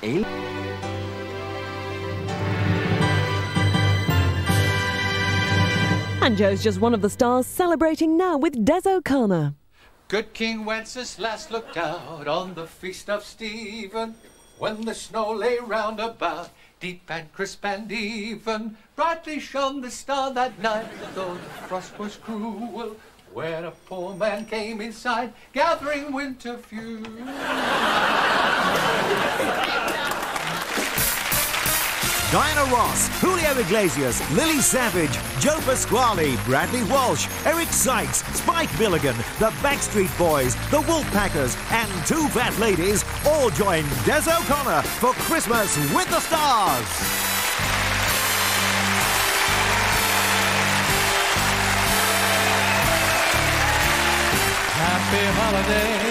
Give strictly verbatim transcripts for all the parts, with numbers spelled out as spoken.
A... And Joe's just one of the stars celebrating now with Des O'Connor. Good King Wenceslas looked out on the feast of Stephen, when the snow lay round about, deep and crisp and even. Brightly shone the star that night, though the frost was cruel, where a poor man came inside, gathering winter fuel. Diana Ross, Julio Iglesias, Lily Savage, Joe Pasquale, Bradley Walsh, Eric Sykes, Spike Milligan, the Backstreet Boys, the Wolfpackers, and Two Fat Ladies all join Des O'Connor for Christmas with the Stars. Happy holiday,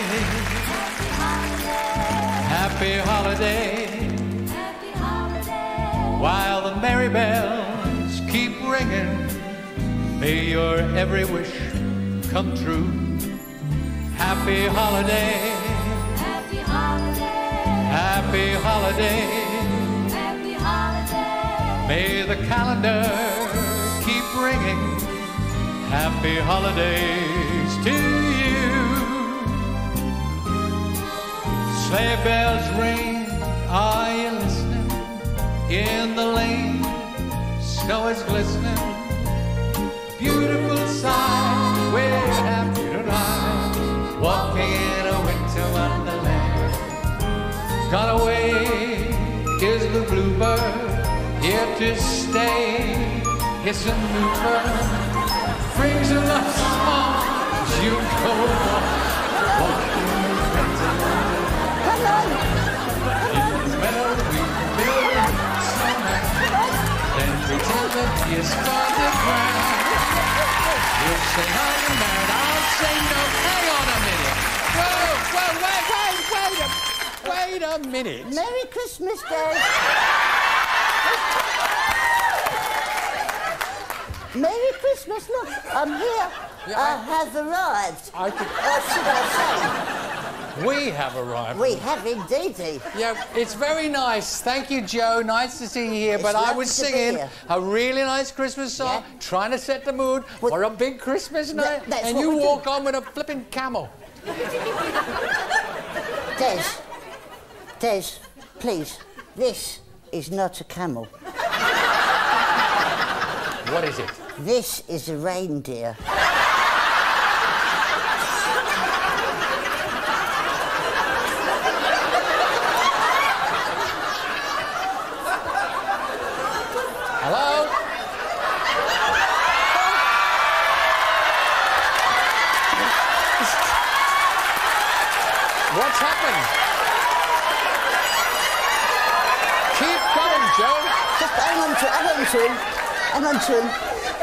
happy holiday, happy holiday. While the merry bells keep ringing, may your every wish come true. Happy holiday, happy holiday, happy holiday, happy holiday. May the calendar keep ringing. Happy holidays to you. Sleigh bells ring, are you listening? In the lane, snow is glistening. Beautiful sight, we're happy tonight, walking in a winter wonderland. Gone away is the bluebird, here to stay, hiss and bluebird. Brings a love song as you go walking in well, we build a snowman, then pretend that he is from the ground. You'll say, are you married? I'll say no. Hang on a minute. Whoa, whoa, wait, wait, wait a, wait a minute. Merry Christmas, Dad. Merry Christmas, look, I'm here. Yeah, I, I have arrived. I could... Or should I We have arrived. say? We have indeed. Yeah, it's very nice. Thank you, Joe. Nice to see you here. It's but I lovely was to be singing here. a really nice Christmas song, Yeah. trying to set the mood Well, for a big Christmas night, that- that's and what you we walk do. on with a flipping camel. Des, Des, please, this is not a camel. What is it? This is a reindeer. Hello? What's happened? Keep going, Joe. Just hang on to, hang on to him. Hang on to him.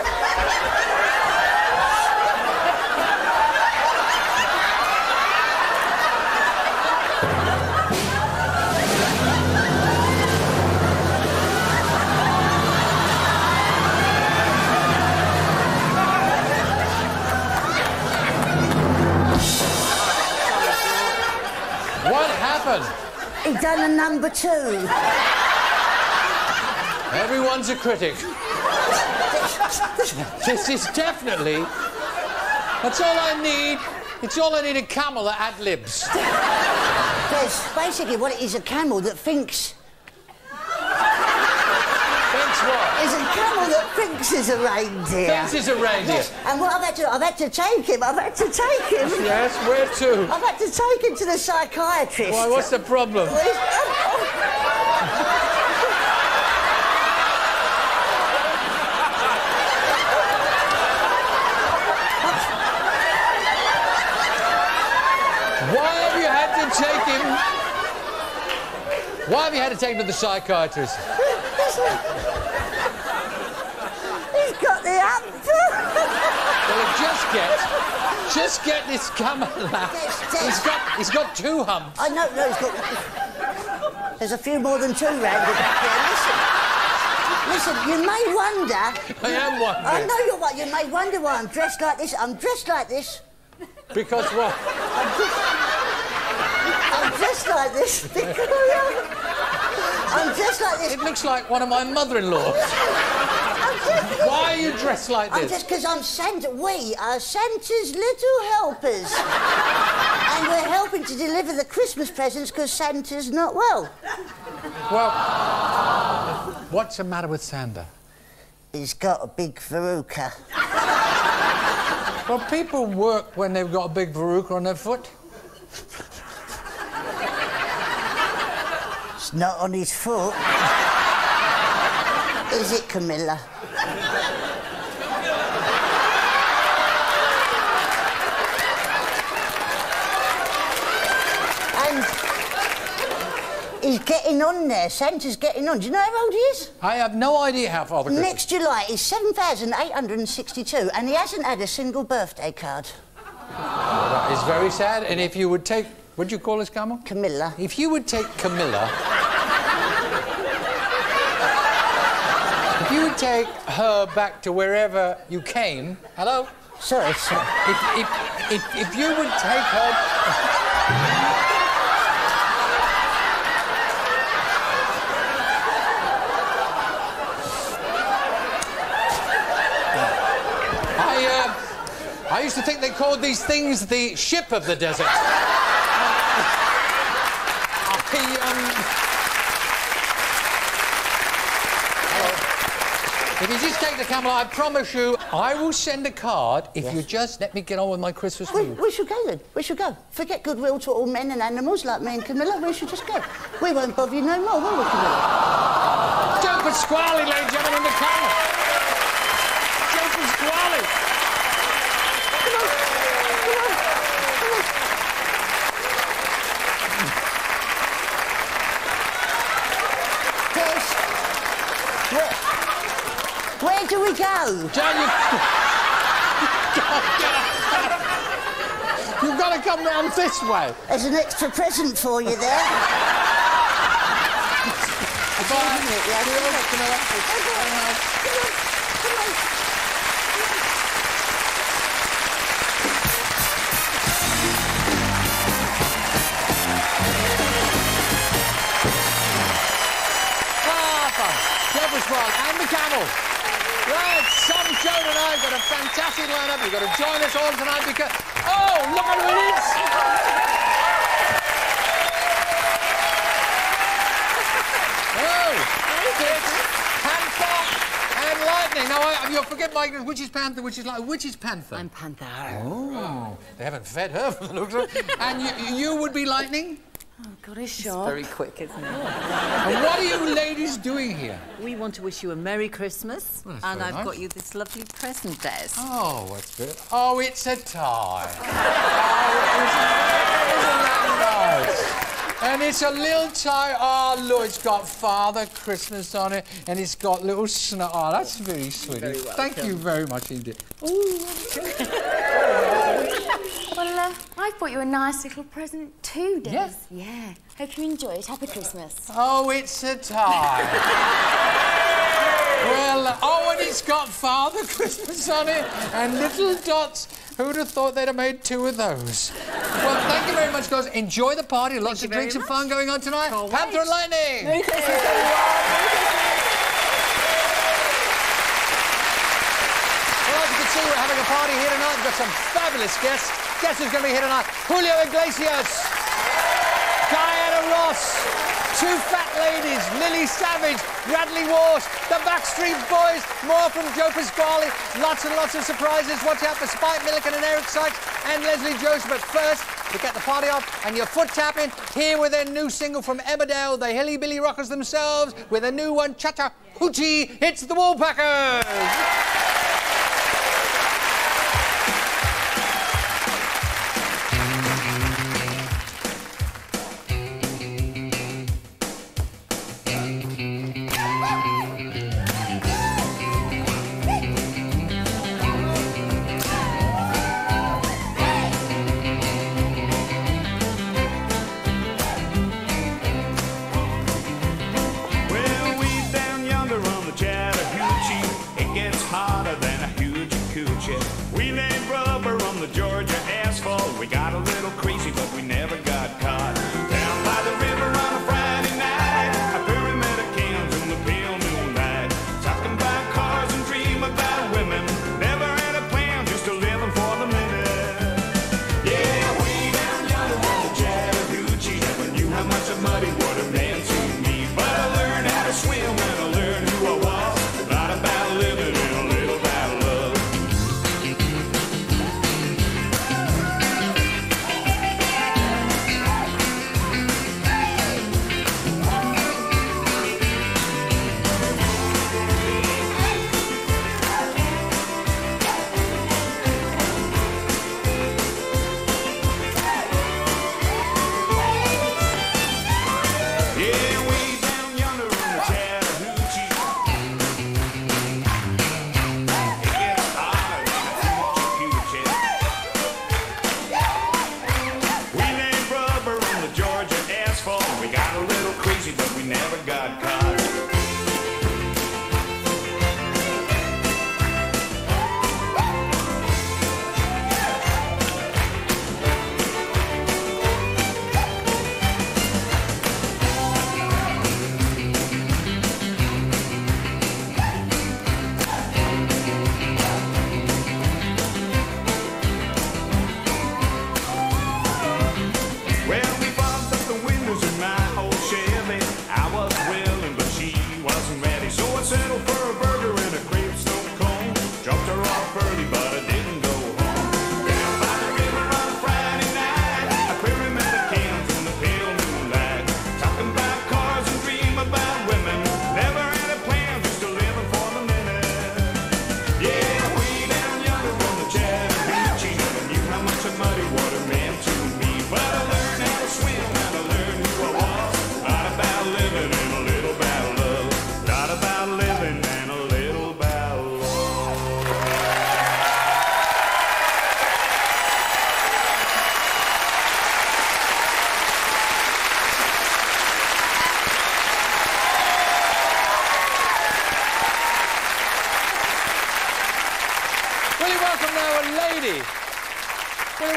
What happened? He done a number two. Everyone's a critic. This is definitely... That's all I need. It's all I need, a camel that ad-libs. Des, basically what it is, a camel that thinks. Thanks what? Is a camel that thinks is a reindeer. Thinks is a reindeer. Yes, and what I've had to, I've had to take him, I've had to take him. Yes, where to? I've had to take him to the psychiatrist. Why, what's the problem? Well, he's- Why have you had to take him? Why have you had to take him to the psychiatrist? He's got the hump. Well, just get, just get this camel out. Yes, yes. He's got, he's got two humps. I know, no, he's got... There's a few more than two round the back there. Listen, listen, you may wonder... I am wondering. I know you're what. You may wonder why I'm dressed like this. I'm dressed like this. Because what? I'm just like this. I'm just like this. It looks like one of my mother-in-laws. Why are you dressed like this? I'm just because I'm Santa. We are Santa's little helpers. And we're helping to deliver the Christmas presents because Santa's not well. Well, what's the matter with Santa? He's got a big verruca. Well, people work when they've got a big verruca on their foot. It's not on his foot. Is it, Camilla? And he's getting on there. Santa's getting on. Do you know how old he is? I have no idea how far the Christmas... Next July is seven thousand eight hundred sixty-two and he hasn't had a single birthday card. That is very sad. And if you would take... What'd you call us, Camilla? Camilla. If you would take Camilla... if you would take her back to wherever you came... Hello? Sorry, sir. If, if, if, if you would take her... I, uh, I used to think they called these things the ship of the desert. I, um... If you just take the camera, I promise you, I will send a card if Yes. you just let me get on with my Christmas We, food. we should go then. We should go. Forget goodwill to all men and animals like me and Camilla. We should just go. We won't bother you no more, will we, Camilla? Joe Pasquale, ladies and gentlemen, the camera. Joe Pasquale. Come on. Come on. Come on. Yes. Where, where do we go? John, you... You've got to come round this way. There's an extra present for you there. Bye. Joe Pasquale and the Camel. Right, some show tonight. Got a fantastic lineup. You've got to join us all tonight because... Oh, look at who it is! Oh, it's Panther and Lightning. Now, I, you'll forget my... Which is Panther, which is like... Which is Panther? I'm Panther. Oh, they haven't fed her from the looks of it. And you, you would be Lightning? Oh, God, it's sharp. Very quick, isn't it? And what are you ladies doing here? We want to wish you a Merry Christmas. Well, that's And very I've nice. got you this lovely present, Des. Oh, what's good? Oh, it's a tie. Oh, isn't that nice? And it's a little tie. Oh, look, it's got Father Christmas on it, and it's got little snow. Oh, that's very sweet. Very Thank you very much indeed. Well, uh, I've bought you a nice little present too, Des. Yeah? Yeah. Hope you enjoy it. Happy Christmas. Oh, it's a tie. Well, uh, oh, and it's got Father Christmas on it and little dots. Who'd have thought they'd have made two of those? Well, thank you very much, guys. Enjoy the party. Lots you of drinks very and fun going on tonight. Can't Panther and wait. Lightning. Merry Christmas, everyone. Well, as you can see, we're having a party here tonight. We've got some fabulous guests. Guess who's going to be here tonight? Julio Iglesias, Diana Ross, two fat ladies, Lily Savage, Bradley Walsh, the Backstreet Boys, more from Joe Pasquale, lots and lots of surprises. Watch out for Spike Milliken and Eric Sykes and Leslie Joseph. But first, to get the party off and your foot tapping, here with their new single from Emmerdale, the Hilly Billy Rockers themselves, with a new one, Cha-Cha Hoochie, it's the Woolpackers. Well, way down yonder on the Chattahoochee, it gets hot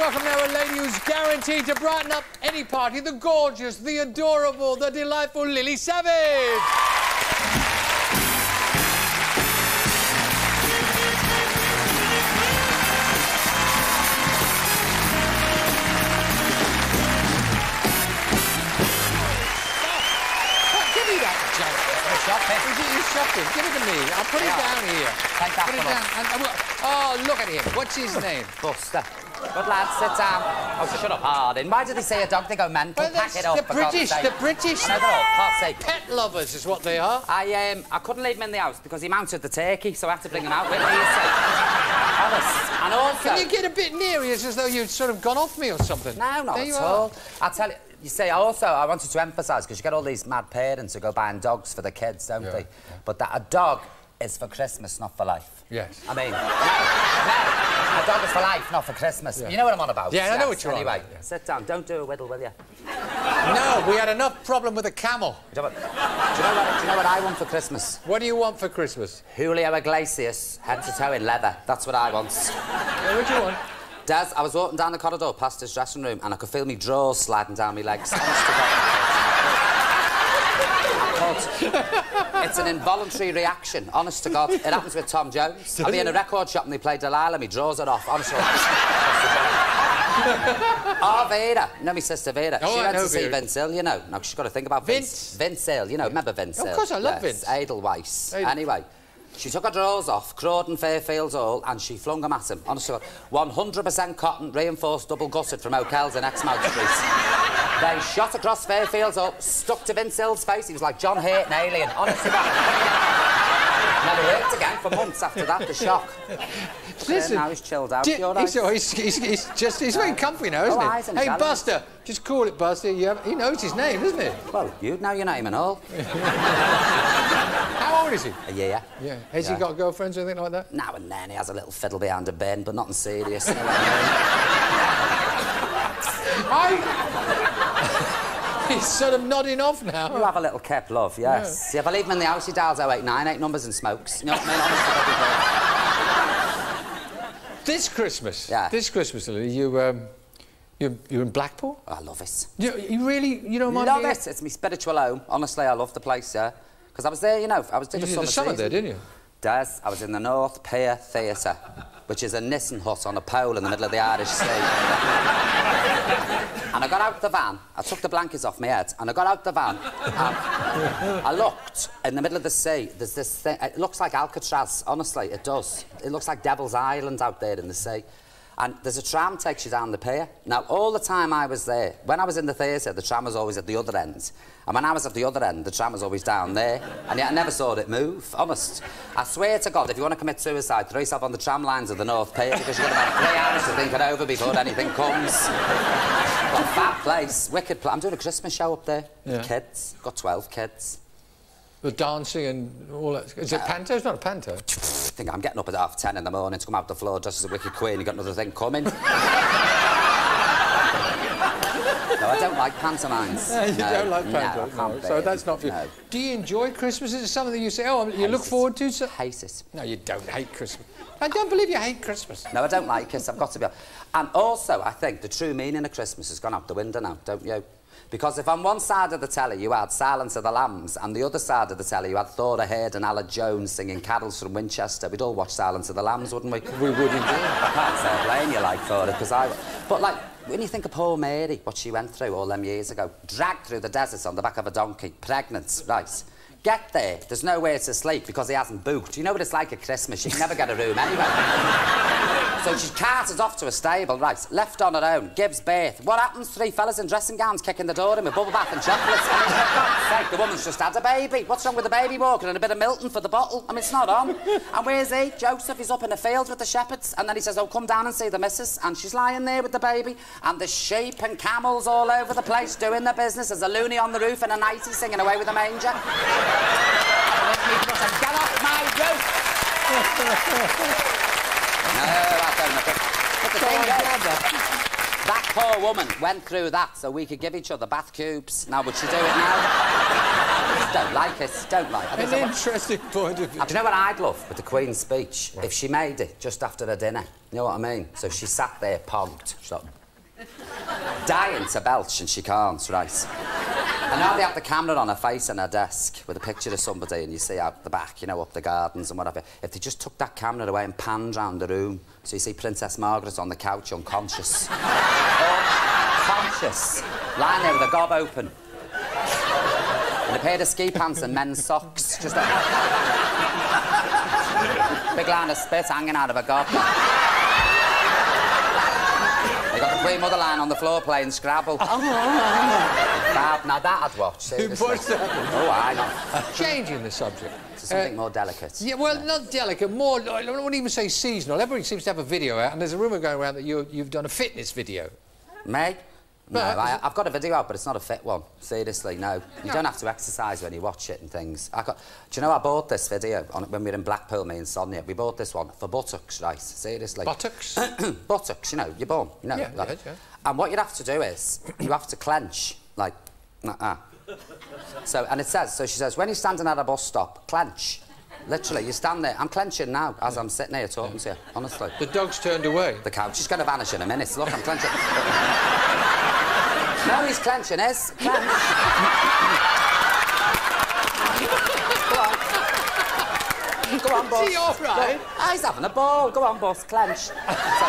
welcome now a lady who's guaranteed to brighten up any party, the gorgeous, the adorable, the delightful Lily Savage. Give me that junk. Shopping. Is it you shopping? Give it to me. I'll put it Yeah. down here. Take that Put it one down. off. And- and we'll- oh, look at him. What's his name? Buster. Good lad, sit down. Oh, shut up, Hardin. Why did they say a dog? They go mental. Well, Pack that's it up, the for God's British, sake. the British. I know they're all posse. Pet lovers is what they are. I, um, I couldn't leave him in the house because he mounted the turkey, so I had to bring him out with me, you see. Honest. And also... Can you get a bit nearer? It's as though you'd sort of gone off me or something. No, not there at you all. Are. I tell you, you see, also, I wanted to emphasise, because you get all these mad parents who go buying dogs for the kids, don't Yeah, they? yeah. But that a dog is for Christmas, not for life. Yes. I mean, no, no, a dog is for life, not for Christmas. Yeah. You know what I'm on about? Yeah, I know Yes, what you're on anyway, about, yeah. sit down. Don't do a whittle, will you? No, we had enough problem with a camel. Do you, know what, do, you know what, do you know what I want for Christmas? What do you want for Christmas? Julio Iglesias, head to toe in leather. That's what I want. Yeah, what do you want? Des, I was walking down the corridor past his dressing room and I could feel me drawers sliding down my legs. Honest to God. It's an involuntary reaction, honest to God. It happens with Tom Jones. I'll be in a record shop and they play Delilah, me drawers are off, honestly. Oh, Vera. You know my sister Vera. Oh, she I went know to see Vera. Vince Hill, you know. Now, she's got to think about Vince. Vince? Vince Hill, you know. Remember Vince Hill? Of course, I love yes, Vince. Edelweiss. Edel- Anyway. She took her drawers off, Crawdon Fairfields Hall, and she flung them at him. Honestly, one hundred percent cotton, reinforced double gutted from O'Kell's in Exmouth Street. They shot across Fairfields Hall, stuck to Vince Hill's face. He was like John Hurt, an alien. Honestly, never worked again for months after that, the shock. Listen, now he's chilled out. di- You all right? he's, oh, he's, he's, he's just, he's very comfy now, isn't Oh, he? eyes and Hey, challenge. Buster, just call it Buster. You have, he knows his name, doesn't he? Well, you'd know your name and all. How old is he? A year. Yeah. Has Yeah. he got girlfriends or anything like that? Now and then he has a little fiddle behind a bend, but nothing serious. I... He's sort of nodding off You now. have a little kept love, yes. Yeah. If I leave him in the house, he dials oh eight nine eight numbers and smokes. You know what I mean? Honestly, This Christmas, Yeah. this Christmas, Lily, you, um, you, you're in Blackpool? I love it. You, you really, you don't mind Love being... it. It's my spiritual home. Honestly, I love the place, yeah. Because I was there, you know, I was doing You the did summer the summer season. there, didn't you? Des, I was in the North Pier Theatre, which is a Nissen hut on a pole in the middle of the Irish Sea. And I got out the van, I took the blankets off my head, and I got out the van, and I looked in the middle of the sea. There's this thing, it looks like Alcatraz, honestly, it does. It looks like Devil's Island out there in the sea. And there's a tram takes you down the pier. Now, all the time I was there, when I was in the theatre, the tram was always at the other end. And when I was at the other end, the tram was always down there. And yet I never saw it move, honest. I swear to God, if you want to commit suicide, throw yourself on the tram lines of the North Pier, because you've got about three hours to think it over before anything comes. Got a fat place, wicked place. I'm doing a Christmas show up there Yeah. with kids. Got twelve kids. The dancing and all that. Is it panto? It's not a panto. I think I'm getting up at half ten in the morning to come out the floor just as a wicked queen. You've got another thing coming. No, I don't like pantomimes. you no, don't like no, panto, I no. can't So bear that's it. not for you. No. Do you enjoy Christmas? Is it something that you say, oh, you look Hate it. forward to? So... Hate it. No, you don't hate Christmas. I don't believe you hate Christmas. No, I don't like it. I've got to be honest. And also, I think the true meaning of Christmas has gone out the window now, don't you? Because if on one side of the telly you had Silence of the Lambs and the other side of the telly you had Thora Heard and Alan Jones singing carols from Winchester, we'd all watch Silence of the Lambs, wouldn't we? We would indeed. I can't say I blame you like for it, because I... But, like, when you think of poor Mary, what she went through all them years ago, dragged through the deserts on the back of a donkey, pregnant, right? Get there, there's nowhere to sleep because he hasn't booked. You know what it's like at Christmas? You can never get a room anyway. So she's carted off to a stable, right, left on her own, gives birth. What happens? Three fellas in dressing gowns kicking the door in with bubble bath and chocolates. I mean, for God's sake, the woman's just had a baby. What's wrong with the baby walking and a bit of Milton for the bottle? I mean, it's not on. And where's he? Joseph, he's up in the field with the shepherds. And then he says, oh, come down and see the missus. And she's lying there with the baby. And there's sheep and camels all over the place doing their business. There's a loony on the roof and a nightie singing away with a manger. Get off my roof! No, I don't know. But the thing is, that poor woman went through that so we could give each other bath cubes. Now, would she do it now? Don't like it, don't like it. An interesting point of view. Do you know what I'd love with the Queen's speech? What? If she made it just after her dinner. You know what I mean? So she sat there, pogged. She's like, dying to belch, and she can't, right? And now they have the camera on her face on her desk with a picture of somebody, and you see out the back, you know, up the gardens and whatever. If they just took that camera away and panned round the room, so you see Princess Margaret on the couch, unconscious. Unconscious. Lying there with a gob open. And a pair of ski pants and men's socks. Just like... big line of spit hanging out of a gob. They got the Queen Mother line on the floor playing Scrabble. Fab, now that I'd watch, seriously. What's that? Oh, I know. Changing the subject. To something Uh, more delicate. Yeah, well, not delicate, more, I wouldn't even say seasonal. Everybody seems to have a video out, and there's a rumour going around that you, you've done a fitness video. Me? No, No, I, I've got a video out, but it's not a fit one. Seriously, no. You No. don't have to exercise when you watch it and things. I got... Do you know I bought this video on, when we were in Blackpool, me and Sonia? We bought this one for buttocks, right? Seriously. Buttocks? Buttocks, you know, your bum, you know. Yeah, like, yeah, yeah. And what you have to do is, you have to clench, like, uh-uh. So, and it says, so she says, when you're standing at a bus stop, clench. Literally, you stand there. I'm clenching now as I'm sitting here talking to you, honestly. The dog's turned away. The couch is going to vanish in a minute. Look, I'm clenching. No, he's clenching, is. Clench. Go on. Go on, boss. Is he all right? Oh, he's having a ball. Go on, boss. Clench. So,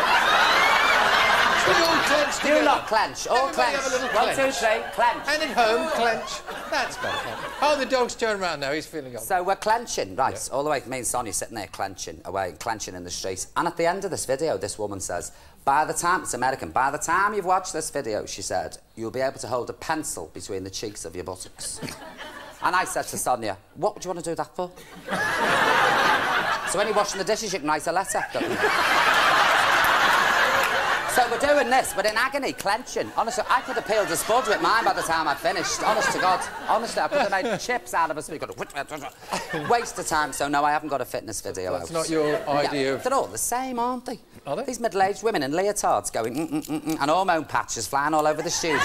We all clench do together. not clench. All Everybody clench. have a little One, two, clench. three, clench. And at home, clench. That's better. Oh, the dog's turned around now. He's feeling up. So we're clenching, right, Yeah. all the way, me and Sonia sitting there clenching away, clenching in the street. And at the end of this video, this woman says, by the time, it's American, by the time you've watched this video, she said, you'll be able to hold a pencil between the cheeks of your buttocks. And I said to Sonia, what would you want to do that for? So when you're washing the dishes, you can write a letter. Don't you? So we're doing this, but in agony, clenching. Honestly, I could have peeled a spud with mine by the time I'd finished. Honest to God. Honestly, I could have made chips out of a speaker. Waste of time. So, no, I haven't got a fitness video That's out. not your idea Yeah, of... they're all the same, aren't they? Are they? These middle-aged women in leotards going mm, mm, mm, mm, and hormone patches flying all over the studio.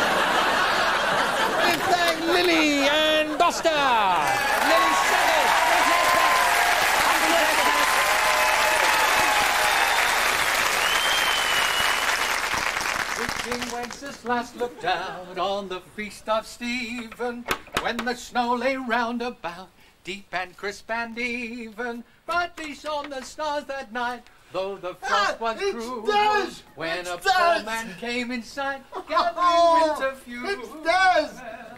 Big thank Lily and Buster! Lily Savage! King Wenceslas last looked out on the feast of Stephen, when the snow lay round about, deep and crisp and even. Brightly shone the stars that night, though the frost was it's cruel. Des! When It's a Des! poor man came in sight, gathering Oh, winter fuel. it's Des!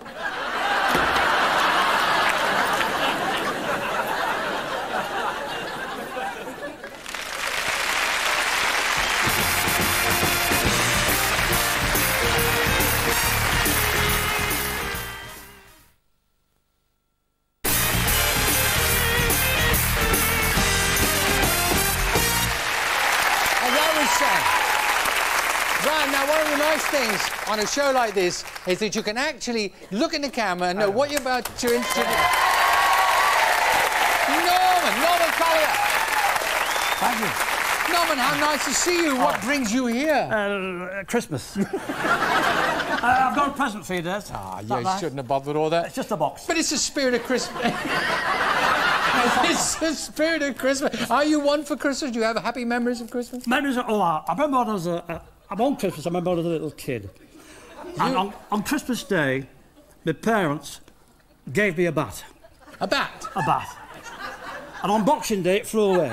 As I was saying, Brian, now one of the nice things on a show like this is that you can actually look in the camera and know what you're about to introduce. Norman, Norman Collier. Thank you. Norman, how nice to see you. What brings you here? Uh, Christmas. uh, I've got a present for you, Des. Ah, Is yeah, that you nice? shouldn't have bothered all that. It's just a box. But it's the spirit of Christmas. It's the spirit of Christmas. Are you one for Christmas? Do you have happy memories of Christmas? Memories of... Oh, I remember when I was a... a I'm on Christmas, I remember when I was a little kid. And on, on Christmas Day, my parents gave me a bat. A bat? A bat. And on Boxing Day, it flew away.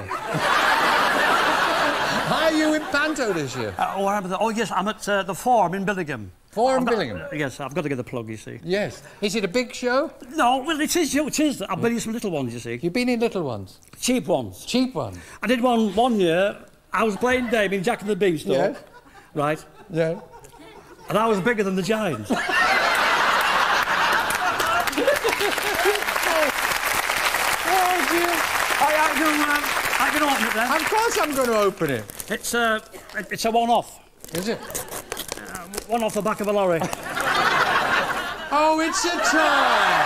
Are you in Panto this year? Uh, oh, I remember that. Oh, yes, I'm at uh, the Forum in Billingham. Forum I'm not- Billingham? uh, yes, I've got to get the plug, you see. Yes. Is it a big show? No, well, it is, it is. I've been in some little ones, you see. You've been in little ones? Cheap ones. Cheap ones? I did one one year. I was playing Dave in Jack and the Beanstalk. Yes. Right? Yeah. And I was bigger than the Giants. Oh, dear. I, I, can, um, I can open it then. Of course I'm going to open it. It's, uh, it- it's a one-off. Is it? Uh, one off the back of a lorry. Oh, it's a toy!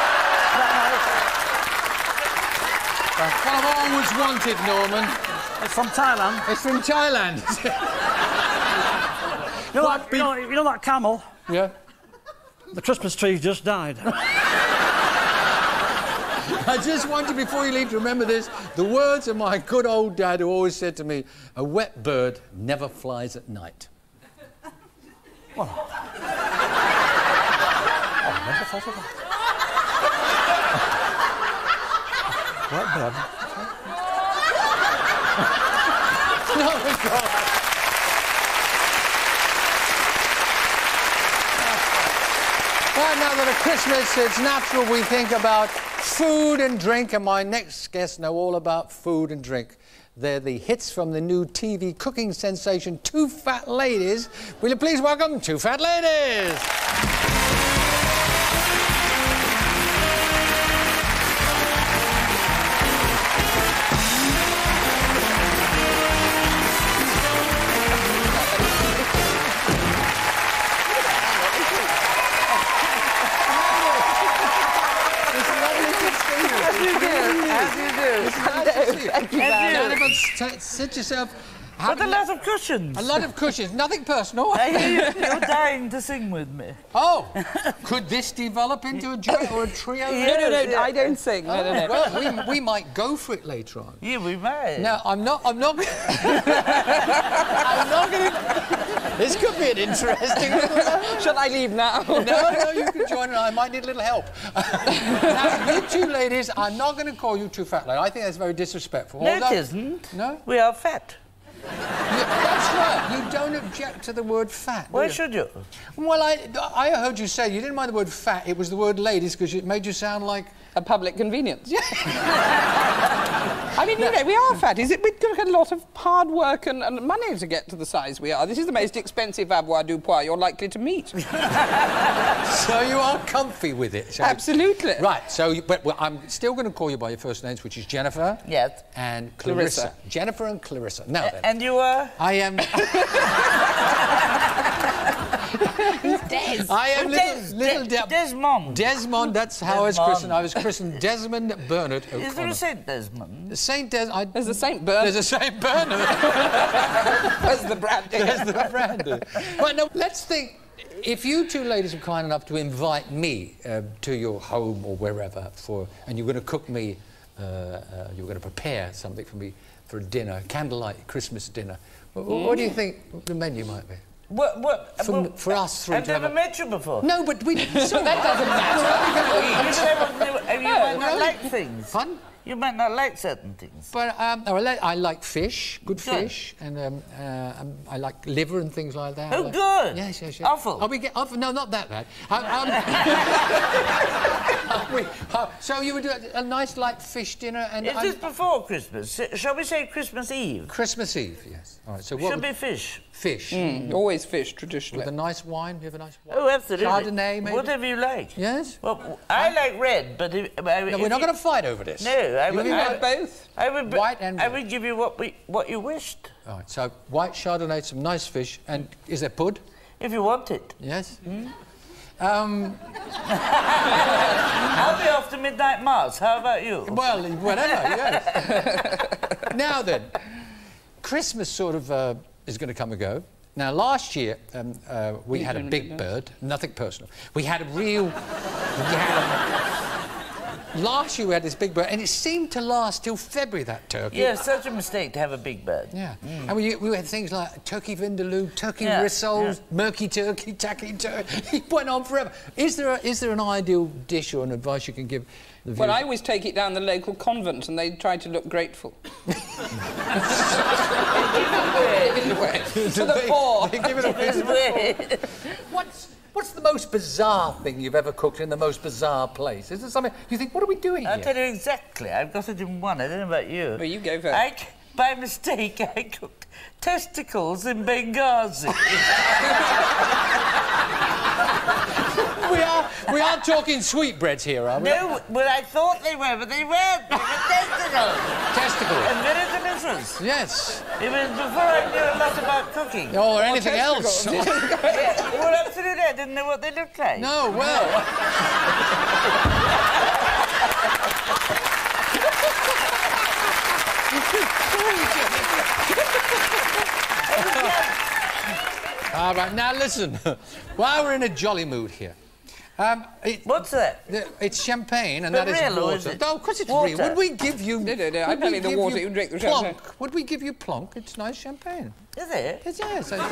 Well, I've always wanted, Norman. It's from Thailand. It's from Thailand. You know, that, you, know, you know that camel? Yeah. The Christmas tree just died. I just want you, before you leave, to remember this. The words of my good old dad who always said to me, a wet bird never flies at night. Well, oh, I never thought of that. Wet bird. No, it's all right. Right, now that it's Christmas, it's natural we think about food and drink, and my next guests know all about food and drink. They're the hits from the new T V cooking sensation, Two Fat Ladies. Will you please welcome Two Fat Ladies? Thank you, Gentlemen, sit yourself. With a lot of cushions. A lot of cushions. Nothing personal. I hear you, you're dying to sing with me. Oh, could this develop into a duet or a trio? Yes, no, no, no, yeah. I don't sing. No, no, no. Well, we, we might go for it later on. Yeah, we might. Now, I'm not... I'm not... I'm not going to... This could be an interesting... Shall I leave now? No, no, you can join and I might need a little help. Now, you two ladies, I'm not going to call you two fat ladies. I think that's very disrespectful. No, Although, it isn't. No? We are fat. Yeah, that's right. You don't object to the word fat. Why do should you? Well, I, I heard you say you didn't mind the word fat, it was the word ladies because it made you sound like... A public convenience. Yeah. I mean, you know, we are fat. Is it? We took a lot of hard work and, and money to get to the size we are. This is the most expensive avoirdupois you're likely to meet. So you are comfy with it? So Absolutely. Right, so, you, but well, I'm still going to call you by your first names, which is Jennifer. Yes. And Clarissa. Clarissa. Jennifer and Clarissa. Now then. And you are? I am... Des. I am little... Des, little Des, De Desmond. Desmond, that's how I was Desmond. christened. I was christened Desmond Bernard O'Connor. Is there a Saint Desmond? Saint Des... I, There's a Saint Bernard. There's a Saint Bernard. There's the brandy. There's the brandy. Right, now, let's think... If you two ladies are kind enough to invite me uh, to your home or wherever for... And you're going to cook me... Uh, uh, you're going to prepare something for me for a dinner, candlelight Christmas dinner. What, Mm. what do you think the menu might be? What? What? For, what, for us three I've to have never a- met you before. No, but we... So that doesn't matter. You, you might not like things. Fun? You might not like certain things. But um, I, like, I like fish, good Good. fish, and um, uh, um, I like liver and things like that. Oh, I like- good. Yes, yes, yes. Offal. Oh, we get offal? No, not that bad. Um, um, we, uh, so you would do a, a nice light fish dinner and Is um, this before Christmas? S- Shall we say Christmas Eve? Christmas Eve. Yes. All right. So what? Should would- be fish. Fish Mm, always fish, traditionally. with a nice wine. You have a nice wine. Oh, absolutely. Chardonnay, maybe. Whatever you like. Yes. Well, I like red, but if, uh, No, if we're not you- going to fight over this. No, I You would. can I, have both. I would. b- White and I red. would give you what we, what you wished, All right. So white Chardonnay, some nice fish, and is there pud? if you want it. Yes. Um, I'll be off to midnight mass. How about you? Well, whatever, yes. Now then, Christmas sort of uh, is going to come and go. Now, last year, um, uh, we had a big bird, nothing personal. We had a real... we had a, last year we had this big bird, and it seemed to last till February, that turkey. Yeah, such a mistake to have a big bird. Yeah. And we, we had things like turkey vindaloo, turkey Yeah, rissoles, yeah. murky turkey, tacky turkey. It went on forever. Is there, a, is there an ideal dish or an advice you can give the viewers? Well, I always take it down the local convent and they try to look grateful. Give it away. To the poor. They give it away to the poor. What's, what's the most bizarre thing you've ever cooked in the most bizarre place? Is there something you think, what are we doing I'll here? tell you exactly. I've got it in one. I don't know about you. Well, you go first. I, c- by mistake, I cooked testicles in Benghazi. we are we are talking sweetbreads here, are we? No, well, I thought they were, but they weren't. They were testicles. Testicles. And very delicious. Yes. It was before I knew a lot about cooking. Oh, or anything else. Yeah, well, absolutely. I didn't know what they looked like. No, well. All right, now listen. While we're in a jolly mood here, um, it, what's that? It's champagne, and But that is real, or water. is it? No, of course it's Water. real. Would we give you? No, no, no. I would don't we need the give water. You drink the plonk? champagne. Would we give you plonk? It's nice champagne. Is it? Yes, yes. I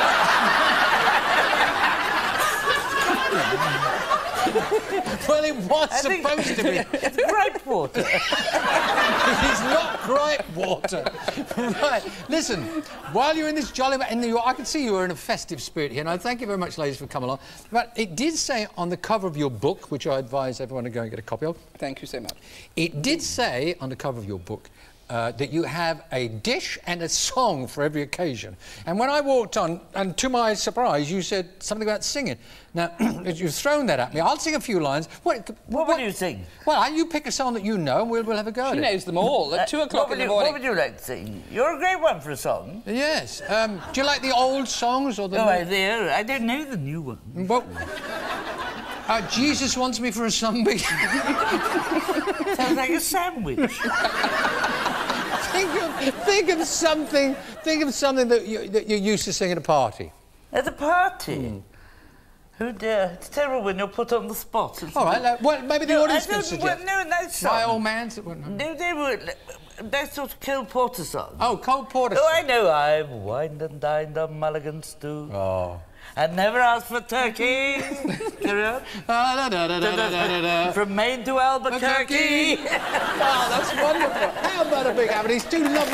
think. Well, it was I think- supposed to be. It's grape water. It is not grape water. Right, listen, while you're in this jolly... In the, I can see you are in a festive spirit here, and I thank you very much, ladies, for coming along. But it did say on the cover of your book, which I advise everyone to go and get a copy of... Thank you so much. It did say on the cover of your book uh, that you have a dish and a song for every occasion. And when I walked on, and to my surprise, you said something about singing. Now, you've thrown that at me. I'll sing a few lines. What, What will you sing? Well, you pick a song that you know, and we'll, we'll have a go at She it. knows them all. At two o'clock What in would the you- morning. What would you like to sing? You're a great one for a song. Yes. Um, do you like the old songs or the... No, new- I do. I don't know the new one. Well, uh, Jesus wants me for a sunbeam. Sounds like a sandwich. think, of, think of something. Think of something that you that you used to sing at a party. At a party? Mm. Oh dear, it's terrible when you're put on the spot. All right. Like, well, maybe the No, audience I can don't- suggest. well, no, no song. My old man's. Well, no. No, they were... That sort of Cole Porter song. Oh, Cole Porter. Oh, I know. I've wined and dined on Mulligan stew. Oh. And never asked for turkey. Carry on. Ah, da, da, da, da, da, da, da. From Maine to Albuquerque. Oh, that's wonderful. How about a big hand? He's too lovely.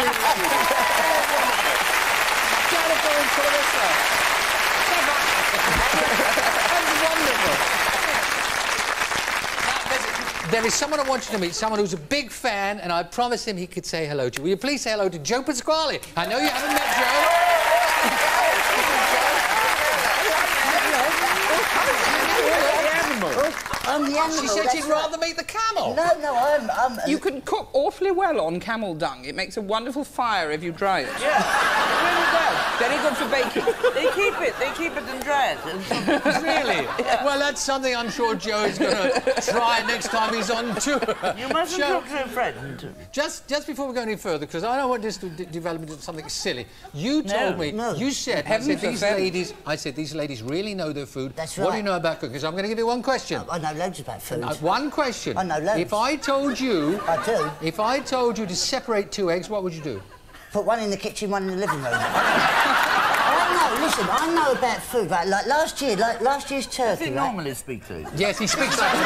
Jennifer and Clarissa. That's wonderful. Now, there's- There is someone I want you to meet, someone who's a big fan, and I promised him he could say hello to you. Will you please say hello to Joe Pasquale? I know you haven't met Joe. I'm the animal. She said that's she'd right. rather meet the camel. No, no, I'm... I'm You can cook awfully well on camel dung. It makes a wonderful fire if you dry it. Yeah, It really does. Very good for baking. they keep it. They keep it and dry it. Really? Well, that's something I'm sure Joe is going to try next time he's on tour. You mustn't Joe, talk to a friend. Just, just before we go any further, because I don't want this to d develop into something silly. You No, told me, no. you said, I Heaven said these forfend. ladies, I said these ladies really know their food. That's What do right. you know about cooking? Because I'm going to give you one question. I know loads about food. Uh, one question. I know loads. If I told you, I do. if I told you to separate two eggs, what would you do? Put one in the kitchen, one in the living room. I know, listen, I know about food, right? Like last year, like last year's Does turkey, he right? normally speak to you? Yes, he speaks like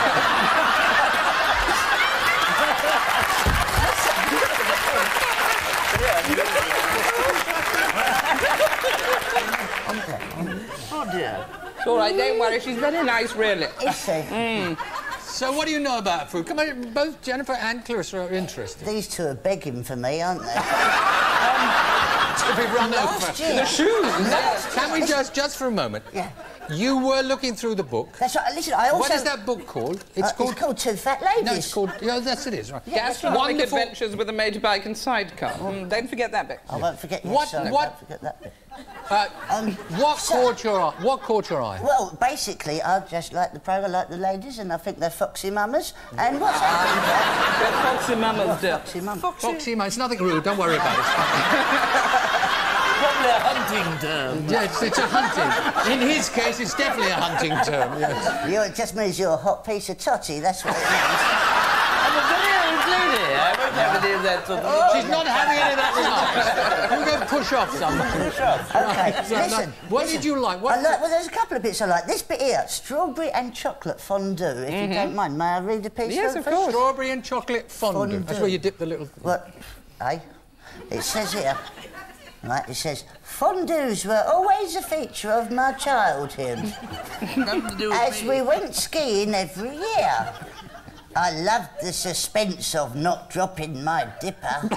Oh dear. It's all right, don't worry. She's very nice, really. Is she? So what do you know about food? Come on, both Jennifer and Clarissa are interested. These two are begging for me, aren't they? To be run Last over. year... The shoes. Can we just, just for a moment? Yeah. You were looking through the book. That's right. Listen, I also... What is that book called? Uh, it's called Two Fat Ladies. No, it's called. Yeah, that's it is right. Gastronomic Wonderful. adventures with a motorbike and sidecar. Mm, don't forget that bit. I won't forget you. What- Sorry, what- Don't forget that bit. Uh, Um, what so- caught your eye? What caught your eye? Well, basically, I just like the program, I like the ladies, and I think they're foxy mamas. And what's happened? Good foxy mamas do. Foxy mum. Foxy, mate. It's nothing rude. Don't worry about it. Probably a hunting term. Yeah, it's, it's a hunting. In his case, it's definitely a hunting term. Yes. You, it just means you're a hot piece of totty, that's what it means. I'm a very old lady. I won't have any of that sort of... She's not having any of that tonight. You go push off somewhere. Push off. OK, So, no, listen. what listen. did you like? What- I like? Well, there's a couple of bits I like. This bit here, strawberry and chocolate fondue, if you don't mind. May I read a piece? Yes, for- of for- course. Strawberry and chocolate fondue. Fondue. That's where you dip the little... What? Eh? It says here, right, it says, fondues were always a feature of my childhood, Nothing to do with as me. we went skiing every year. I loved the suspense of not dropping my dipper.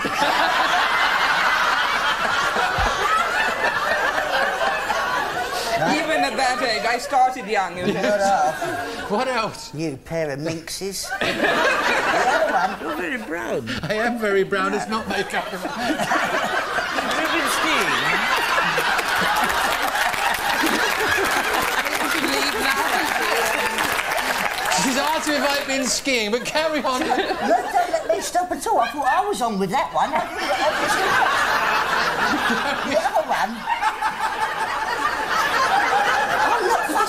Even at that age, I started young. You know. What off, What else? you pair of minxes. The other one, You're very brown. I am very brown. It's not makeup. You've been skiing. She's asked me if I've been skiing, but carry on. no, don't let me stop at all. I thought I was on with that one. I didn't- obviously not. The other one,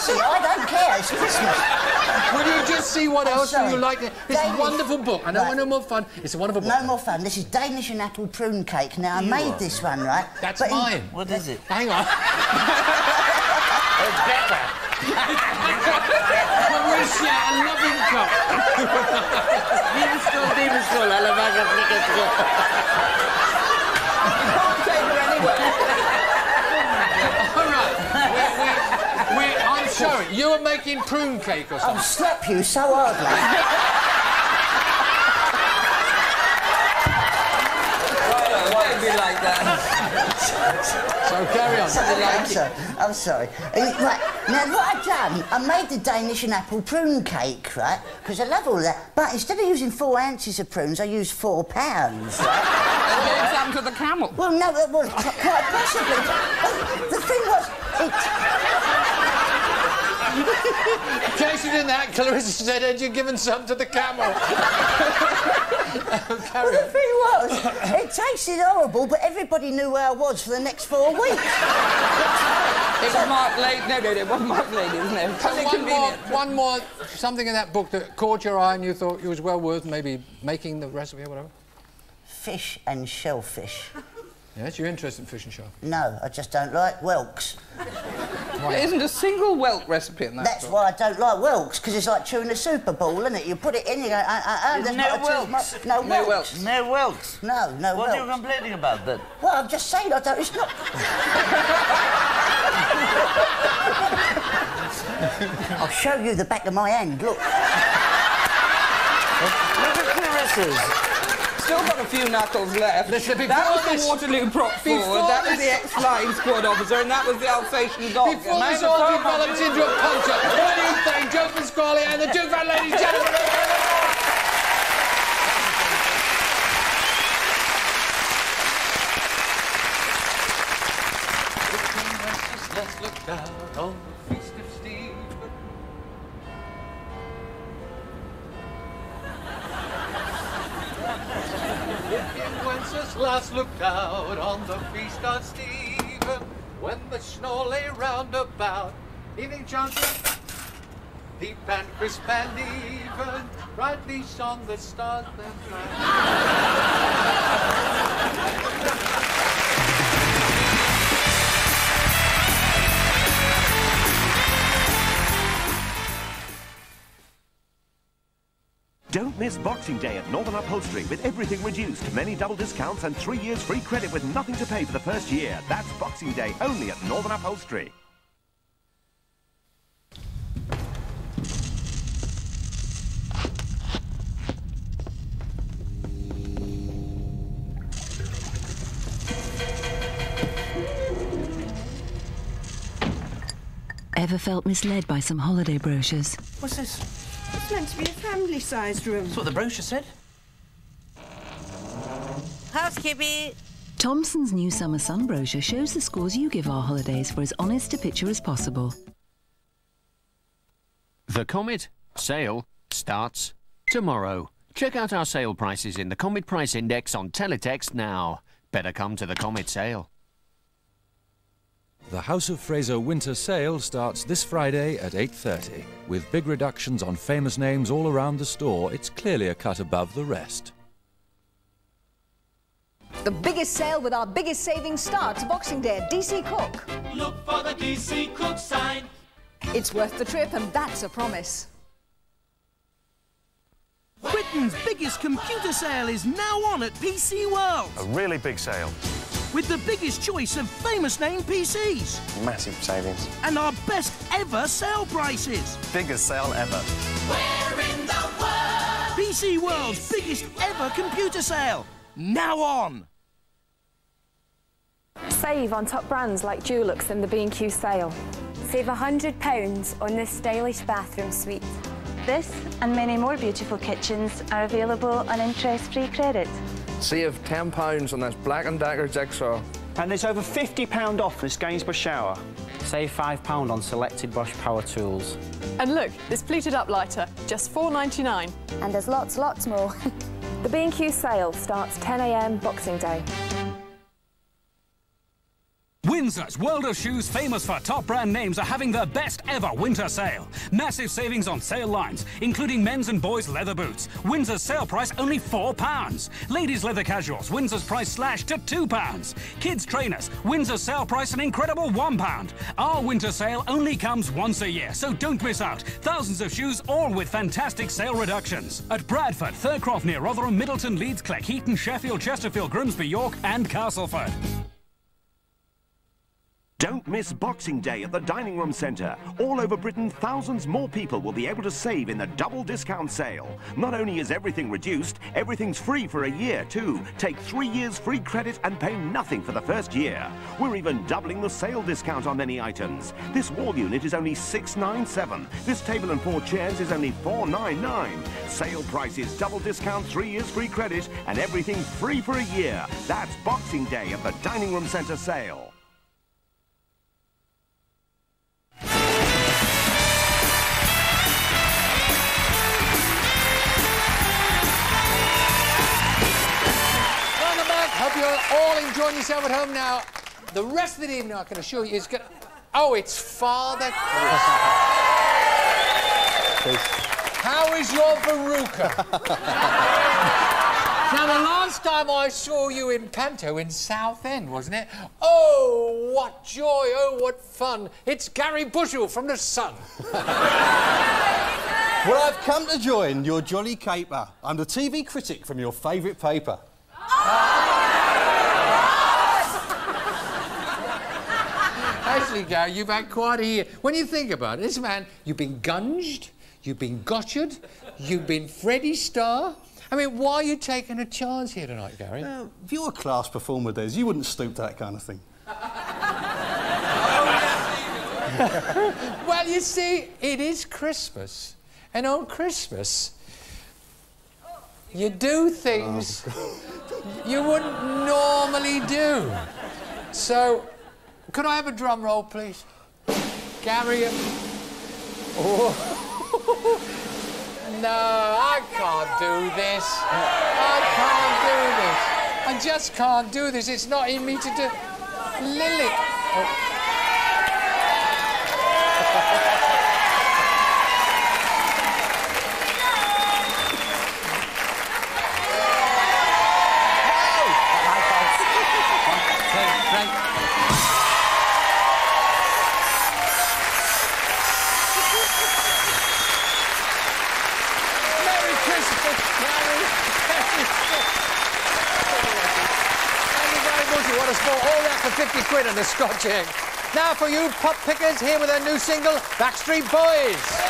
Honestly, I don't care. It's Christmas. Will you just see what I'm else sorry. you like? This Danish- wonderful book. I know Right. I know more fun. It's a wonderful book. No more fun. This is Danish and apple prune cake. Now, I You made are. this one, right? That's But in- mine. What is it? Hang on. It's better. Mauricia, a loving cup. Liebeskuhl, Liebeskuhl, alle Wasser fliegen zurück. Can't take her anywhere. All right. We're, we're, we're, I'm sorry. You were making prune cake or I'll something. slap you so hard, like. Don't be like that. So carry on. I'm sorry. I'm sorry. Uh, Right, now what I've done, I made the Danish and apple prune cake, right? Because I love all that. But instead of using four ounces of prunes, I used four pounds, right? And gave some to the camel. Well, no, it was qu- quite possibly. Uh, The thing was, it... In case you didn't act, Clarissa said, had you given some to the camel? Carry Well, the on. thing was, it tasted horrible, but everybody knew where I was for the next four weeks. It was Mark Lady. No, no, no, it wasn't Mark Lady, wasn't it? So Only one more, convenient. one more, something in that book that caught your eye and you thought it was well worth maybe making the recipe or whatever? Fish and shellfish. Yes, you're interested in fish and shellfish. No, I just don't like whelks. There isn't a single whelk recipe in that That's book. why I don't like whelks, because it's like chewing a Super Bowl, isn't it? You put it in, you go, uh, uh, uh, there's No not a tooth whelks. mark. No, No whelks. whelks. No whelks. No, no What are you whelks. complaining about then? Well, I'm just saying, I don't, it's not... I'll show you the back of my hand, look. Look at Clarissa's. Still got a few knuckles left. Listen, before that was this- the Waterloo prop before forward, that was this- the ex-flying squad officer, and that was the Alsatian dog. Before Man, this the all phone- develops into a concert, what do you think, Joe Pasquale and the two fat ladies, gentlemen? Let's look down on the feast of Stephen. King Wenceslas looked out on the feast of Stephen when the snow lay round about. Evening, Johnson. Deep and crisp and even, brightly shone the stars that Don't miss Boxing Day at Northern Upholstery with everything reduced, many double discounts and three years free credit with nothing to pay for the first year. That's Boxing Day only at Northern Upholstery. Ever felt misled by some holiday brochures? What's this? It's meant to be a family-sized room. That's what the brochure said. Housekeeping. Thompson's new summer sun brochure shows the scores you give our holidays for as honest a picture as possible. The Comet sale starts tomorrow. Check out our sale prices in the Comet Price Index on Teletext now. Better come to the Comet sale. The House of Fraser Winter Sale starts this Friday at eight thirty. With big reductions on famous names all around the store, it's clearly a cut above the rest. The biggest sale with our biggest savings starts Boxing Day at D C Cook. Look for the D C Cook sign. It's worth the trip, and that's a promise. Britain's biggest computer sale is now on at P C World. A really big sale. With the biggest choice of famous name P Cs. Massive savings. And our best ever sale prices. Biggest sale ever. Where in the world? P C World's biggest ever computer sale. Now on. Save on top brands like Dulux and the B and Q sale. Save one hundred pounds on this stylish bathroom suite. This and many more beautiful kitchens are available on interest-free credit. Save ten pounds on this Black and Decker jigsaw. And there's over fifty pounds off this Gainsborough shower. Save five pounds on selected Bosch power tools. And look, this pleated up lighter, just four ninety-nine. And there's lots, lots more. The B and Q sale starts ten a m Boxing Day. With Windsor's World of Shoes, famous for top brand names, are having their best ever winter sale. Massive savings on sale lines, including men's and boys' leather boots. Windsor's sale price only four pounds. Ladies' leather casuals, Windsor's price slashed to two pounds. Kids' trainers, Windsor's sale price an incredible one pound. Our winter sale only comes once a year, so don't miss out. Thousands of shoes, all with fantastic sale reductions. At Bradford, Thurcroft near Rotherham, Middleton, Leeds, Cleckheaton, Sheffield, Chesterfield, Grimsby, York and Castleford. Don't miss Boxing Day at the Dining Room Centre. All over Britain, thousands more people will be able to save in the double discount sale. Not only is everything reduced, everything's free for a year too. Take three years free credit and pay nothing for the first year. We're even doubling the sale discount on many items. This wall unit is only six ninety-seven. This table and four chairs is only four ninety-nine. Sale prices, double discount, three years free credit, and everything free for a year. That's Boxing Day at the Dining Room Centre sale. Hope you're all enjoying yourself at home now. The rest of the evening, I can assure you, is going to... Oh, it's Father Chris. How is your Veruca? Now, the last time I saw you in Panto in Southend, wasn't it? Oh, what joy, oh, what fun. It's Gary Bushell from The Sun. Well, I've come to join your jolly caper. I'm the T V critic from your favourite paper. Actually, Gary, you've had quite a year. When you think about it, this man, you've been gunged, you've been gotchard, you've been Freddie Starr. I mean, why are you taking a chance here tonight, Gary? Uh, if you're a class performer, Des, you wouldn't stoop to that kind of thing. Well, you see, it is Christmas. And on Christmas, you do things oh. you wouldn't normally do. So, could I have a drum roll, please? Gary... Oh. No, I can't do this. I can't do this. I just can't do this. It's not in me to do... Lily... Oh. What a sport. All that for fifty quid and a Scotch egg. Now for you pop pickers, here with their new single, Backstreet Boys.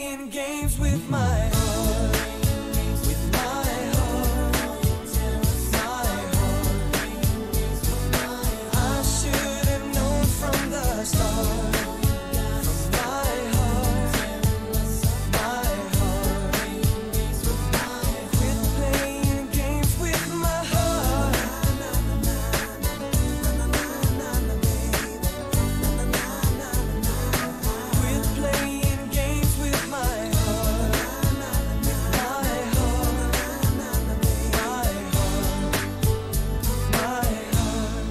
playing games with my heart, with my heart, my heart. I should have known from the start. From my heart, my heart. Quit playing games with my heart. Quit playing games with my heart. My heart, my heart, my heart.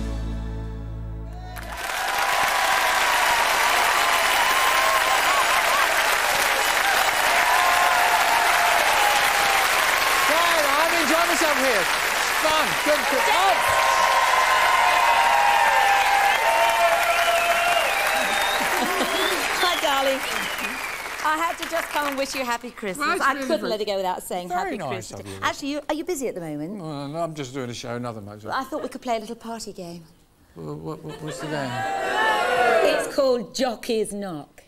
Right, I'm enjoying myself here. It's fun. Good, good. Oh. Hi, darling. I had to just come and wish you a happy Christmas. Well, that's I really couldn't good. let it go without saying Very happy nice Christmas. of you. Actually, you, are you busy at the moment? Well, no, I'm just doing a show, another motor. I thought we could play a little party game. Well, what, what, what's the game? It's called Jockey's Knock.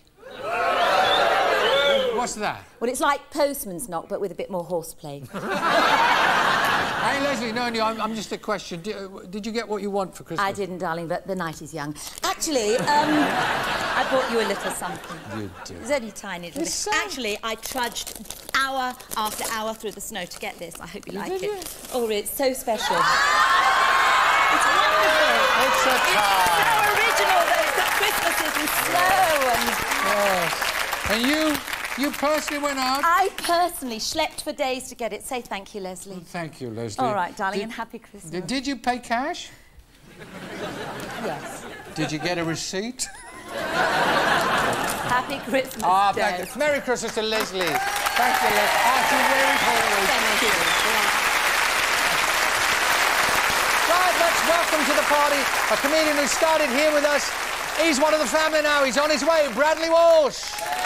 What's that? Well, it's like Postman's Knock, but with a bit more horseplay. Hey, Leslie, no, no, I'm, I'm just a question. Did, uh, did you get what you want for Christmas? I didn't, darling, but the night is young. Actually, um, I bought you a little something. You did. It's only a tiny little bit. Actually, I trudged hour after hour through the snow to get this. I hope you like Did it. you? Oh, it's so special. It's wonderful. It's a It's so original that it's got Christmases and snow and... Yes. And you, you personally went out? I personally schlepped for days to get it. Say thank you, Leslie. Thank you, Leslie. All right, darling, Did- and happy Christmas. Did, did you pay cash? Yes. Did you get a receipt? Happy Christmas, Ah, Dad. thank you. Merry Christmas to Leslie. Thank you, Leslie. Thank you very much. Thank you. Right, let's welcome to the party a comedian who started here with us. He's one of the family now. He's on his way. Bradley Walsh.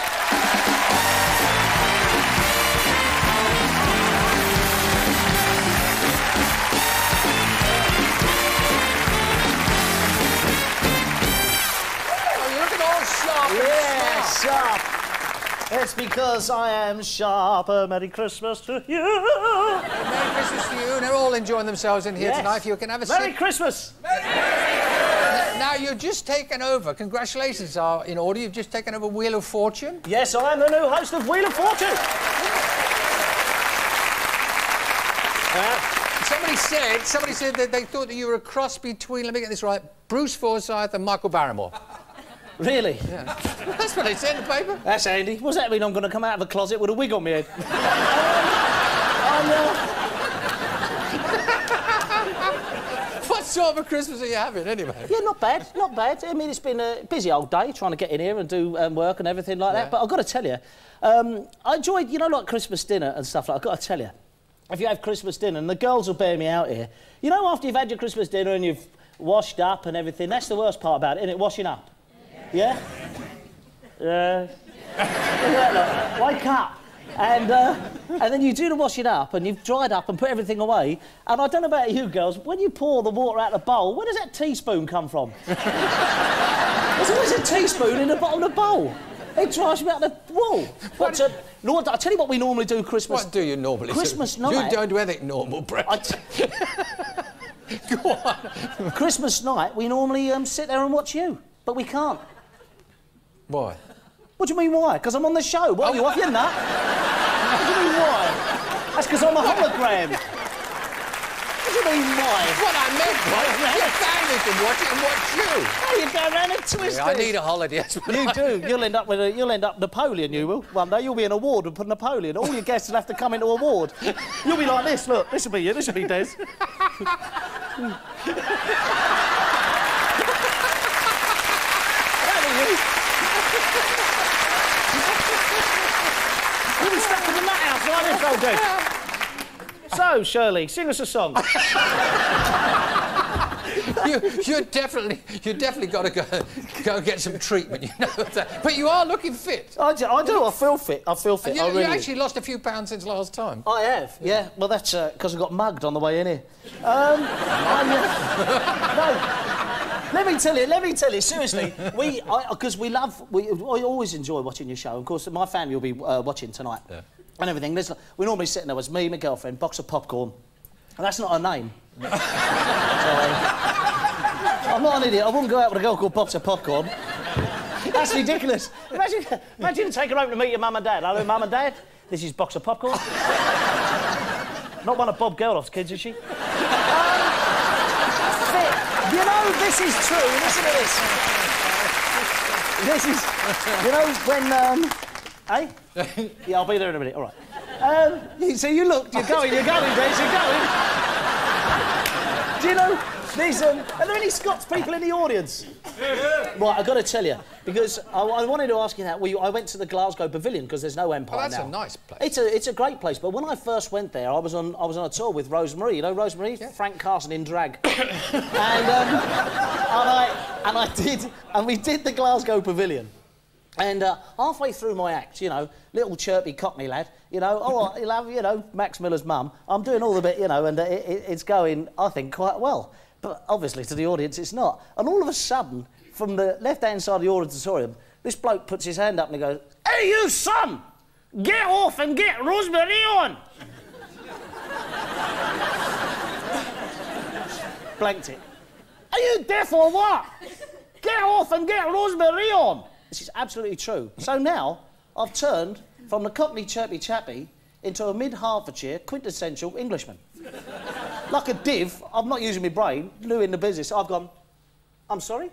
Oh, you're looking all sharp and Yeah, smart. sharp. It's because I am sharp. A Merry Christmas to you. Merry Christmas to you. And they're all enjoying themselves in here Yes. tonight. If you can have a Merry seat. Christmas. Now, you've just taken over. Congratulations are in order. You've just taken over Wheel of Fortune. Yes, I am the new host of Wheel of Fortune. Somebody said, somebody said that they thought that you were a cross between, let me get this right, Bruce Forsyth and Michael Barrymore. Really? Yeah. That's what they said in the paper. That's handy. What does that mean? I'm going to come out of a closet with a wig on my head? I'm, uh, What sort of a Christmas are you having, anyway? Yeah, not bad, not bad. I mean, it's been a busy old day trying to get in here and do um, work and everything like Yeah. that. But I've got to tell you, um, I enjoyed, you know, like Christmas dinner and stuff like that. I've got to tell you, if you have Christmas dinner, and the girls will bear me out here, you know, after you've had your Christmas dinner and you've washed up and everything, that's the worst part about it, isn't it? Washing up. Yeah? Yeah. Look at that, look. Wake up. And, uh, and then you do the washing up and you've dried up and put everything away. And I don't know about you girls, when you pour the water out of the bowl, where does that teaspoon come from? There's always a teaspoon in the bottom of the bowl. It drives me out the wall. But, uh, Lord, I'll tell you what we normally do Christmas... What do you normally Christmas do? night... You don't do anything normal, Brett. I t- Go on. Christmas night, we normally um, sit there and watch you. But we can't. Why? What do you mean, why? Because I'm on the show. What, are you off your nut? What do you mean, why? That's because I'm a hologram. What do you mean, why? What I meant was, your family can watch it and watch you. Oh, you go around and twist Yeah, I it. need a holiday. That's what You I- do. You'll end up with a, you'll end up Napoleon, you will. One day you'll be an award and put Napoleon. All your guests will have to come into a ward. You'll be like this, look. This will be you, this will be Des. You'll be stuck in the nut house like this, old Des. So, Shirley, sing us a song. you, you're definitely, you definitely got to go, go and get some treatment. You know that. But you are looking fit. I do, I do. I feel fit. I feel fit. You, I you really actually lost a few pounds since last time. I have, yeah. Well, that's because I got mugged on the way in here. Um, I'm, uh, no. Let me tell you, let me tell you, seriously, we, because we love, we, I always enjoy watching your show. Of course, my family will be uh, watching tonight yeah. and everything. There's, we normally sit in there, it's me, my girlfriend, box of popcorn. And that's not her name. So, I'm not an idiot. I wouldn't go out with a girl called Box of Popcorn. That's ridiculous. Imagine, imagine take her home to meet your mum and dad. Hello, mum and dad. This is Box of Popcorn. Not one of Bob Geldof's kids, is she? Um, you know, this is true. Listen to this. This is... You know, when... Um, eh? Yeah, I'll be there in a minute. All right. Um, so you looked, you're going, you're going, Des, you're going. Do you know, there's, um, are there any Scots people in the audience? Right, I've got to tell you, because I, I wanted to ask you that. Well, I went to the Glasgow Pavilion because there's no Empire now. Oh, that's now. a nice place. It's a, it's a great place, but when I first went there, I was on, I was on a tour with Rosemary. You know Rosemary? Yeah. Frank Carson in drag. and, um, and, I, and I did, and we did the Glasgow Pavilion. And uh, halfway through my act, you know, little chirpy Cockney lad, you know, all right, love, you know, Max Miller's mum. I'm doing all the bit, you know, and uh, it, it's going, I think, quite well. But obviously to the audience, it's not. And all of a sudden, from the left-hand side of the auditorium, this bloke puts his hand up and he goes, "Hey, you son! Get off and get Rosemary on!" Blanked it. "Are you deaf or what? Get off and get Rosemary on!" This is absolutely true. So now, I've turned from the Cockney chirpy chappy into a mid-Hertfordshire quintessential Englishman. Like a div, I'm not using my brain, new in the business, I've gone, "I'm sorry?"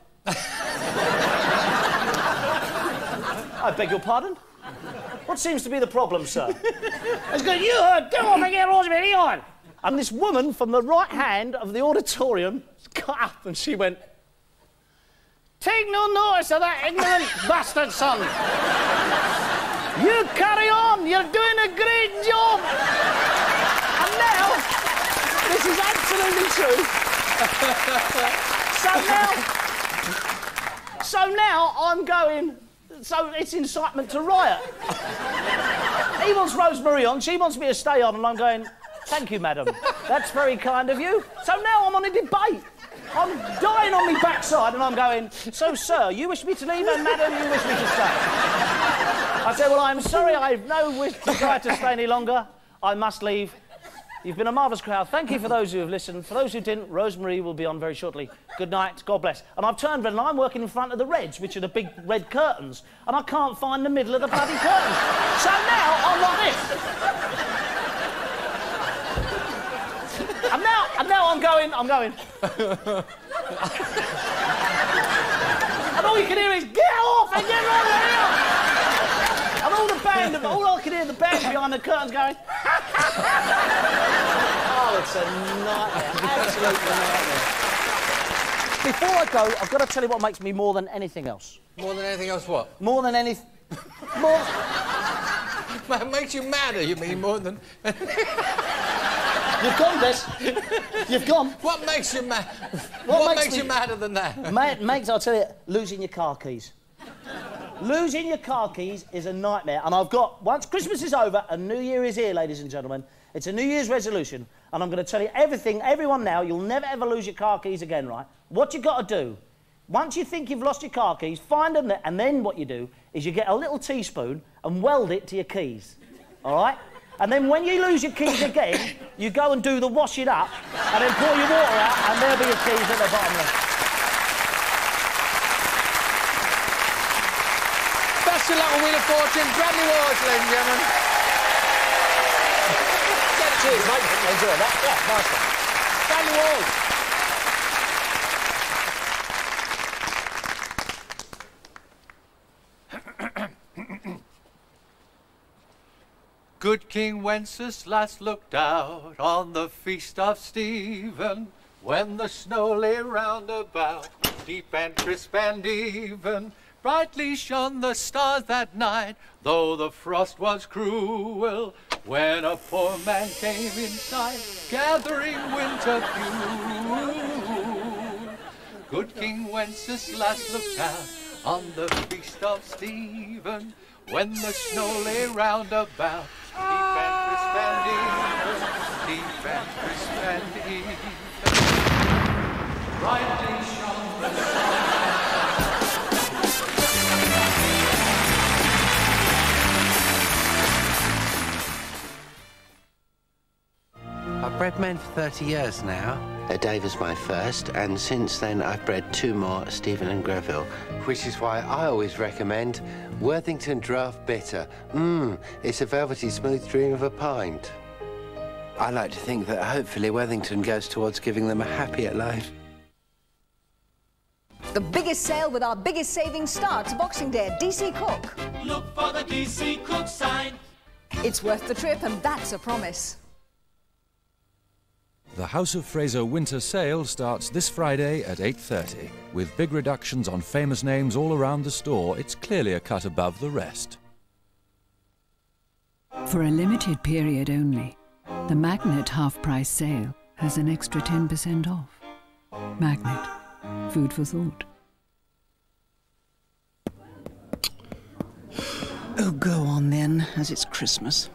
"I beg your pardon? What seems to be the problem, sir?" It's going, "You heard, go off and get Rosemary on!" And this woman from the right hand of the auditorium got up and she went, "Take no notice of that ignorant bastard, son. You carry on, you're doing a great job." And now, this is absolutely true. So now, so now I'm going, so it's incitement to riot. He wants Rosemary on, she wants me to stay on, and I'm going, "Thank you, madam. That's very kind of you." So now I'm on a debate. I'm dying on my backside and I'm going, "So, sir, you wish me to leave and, madam, you wish me to stay?" I said, "Well, I'm sorry, I've no wish desire to stay any longer. I must leave. You've been a marvellous crowd. Thank you for those who have listened. For those who didn't, Rosemary will be on very shortly. Good night. God bless." And I've turned and I'm working in front of the Reds, which are the big red curtains, and I can't find the middle of the bloody curtains. So now I'm like this. And now, and now I'm going, I'm going. And all you can hear is, "Get off and get Rosemary on!" And all the band, all I can hear the band behind the curtains going, oh, it's a nightmare, absolute nightmare. Before I go, I've got to tell you what makes me more than anything else. More than anything else, what? More than anything. More. What makes you madder, you mean, more than... You've gone, Des. You've gone. What makes you mad? What, what makes, makes you me... madder than that? Ma makes, I'll tell you, losing your car keys. Losing your car keys is a nightmare. And I've got, once Christmas is over and New Year is here, ladies and gentlemen, it's a New Year's resolution, and I'm going to tell you everything, everyone now, you'll never ever lose your car keys again, right? What you've got to do, once you think you've lost your car keys, find them there, and then what you do is you get a little teaspoon and weld it to your keys, all right? And then when you lose your keys again, you go and do the wash it up, and then pour your water out, and there'll be your keys at the bottom left. That's your little Wheel of Fortune, Bradley Walsh, ladies and gentlemen. Cheers, mate. Enjoy that. Yeah, nice one. Bradley Walsh. Good King Wenceslas looked out on the feast of Stephen, when the snow lay round about, deep and crisp and even. Brightly shone the stars that night, though the frost was cruel, when a poor man came in sight, gathering winter fuel. Good King Wenceslas looked out on the feast of Stephen, when the snow lay round about, deep and crisp and even, deep and crisp and even. Brightly shone I've bred men for thirty years now. Uh, Dave was my first, and since then I've bred two more, Stephen and Greville, which is why I always recommend Worthington Draft Bitter. Mmm, it's a velvety smooth dream of a pint. I like to think that hopefully Worthington goes towards giving them a happier life. The biggest sale with our biggest savings starts Boxing Day at D C Cook. Look for the D C Cook sign. It's worth the trip, and that's a promise. The House of Fraser Winter Sale starts this Friday at eight thirty. With big reductions on famous names all around the store, it's clearly a cut above the rest. For a limited period only, the Magnet half-price sale has an extra ten percent off. Magnet. Food for thought. Oh, go on then, as it's Christmas.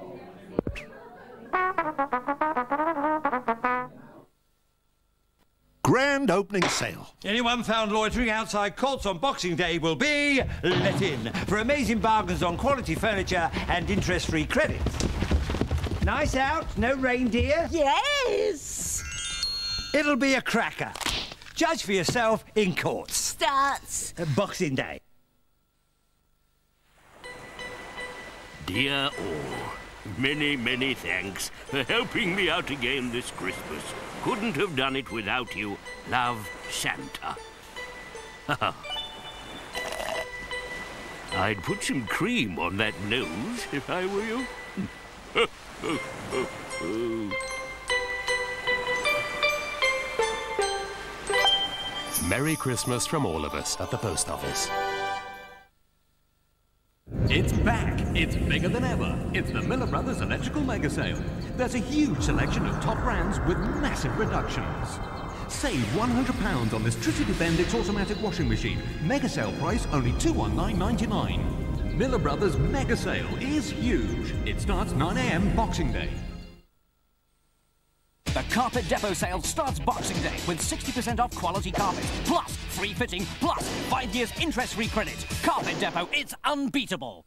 Grand opening sale. Anyone found loitering outside Colts on Boxing Day will be let in for amazing bargains on quality furniture and interest-free credit. Nice out, no reindeer? Yes! It'll be a cracker. Judge for yourself in Courts. Starts. Uh, Boxing Day. Dear all, many, many thanks for helping me out again this Christmas. Couldn't have done it without you. Love, Santa. I'd put some cream on that nose if I were you. Merry Christmas from all of us at the Post Office. It's back. It's bigger than ever. It's the Miller Brothers Electrical Mega Sale. There's a huge selection of top brands with massive reductions. Save one hundred pounds on this Tricity Bendix automatic washing machine. Mega sale price only two hundred nineteen ninety-nine. Miller Brothers Mega Sale is huge. It starts nine A M Boxing Day. The Carpet Depot sale starts Boxing Day with sixty percent off quality carpet, plus free fitting, plus five years interest-free credit. Carpet Depot, it's unbeatable.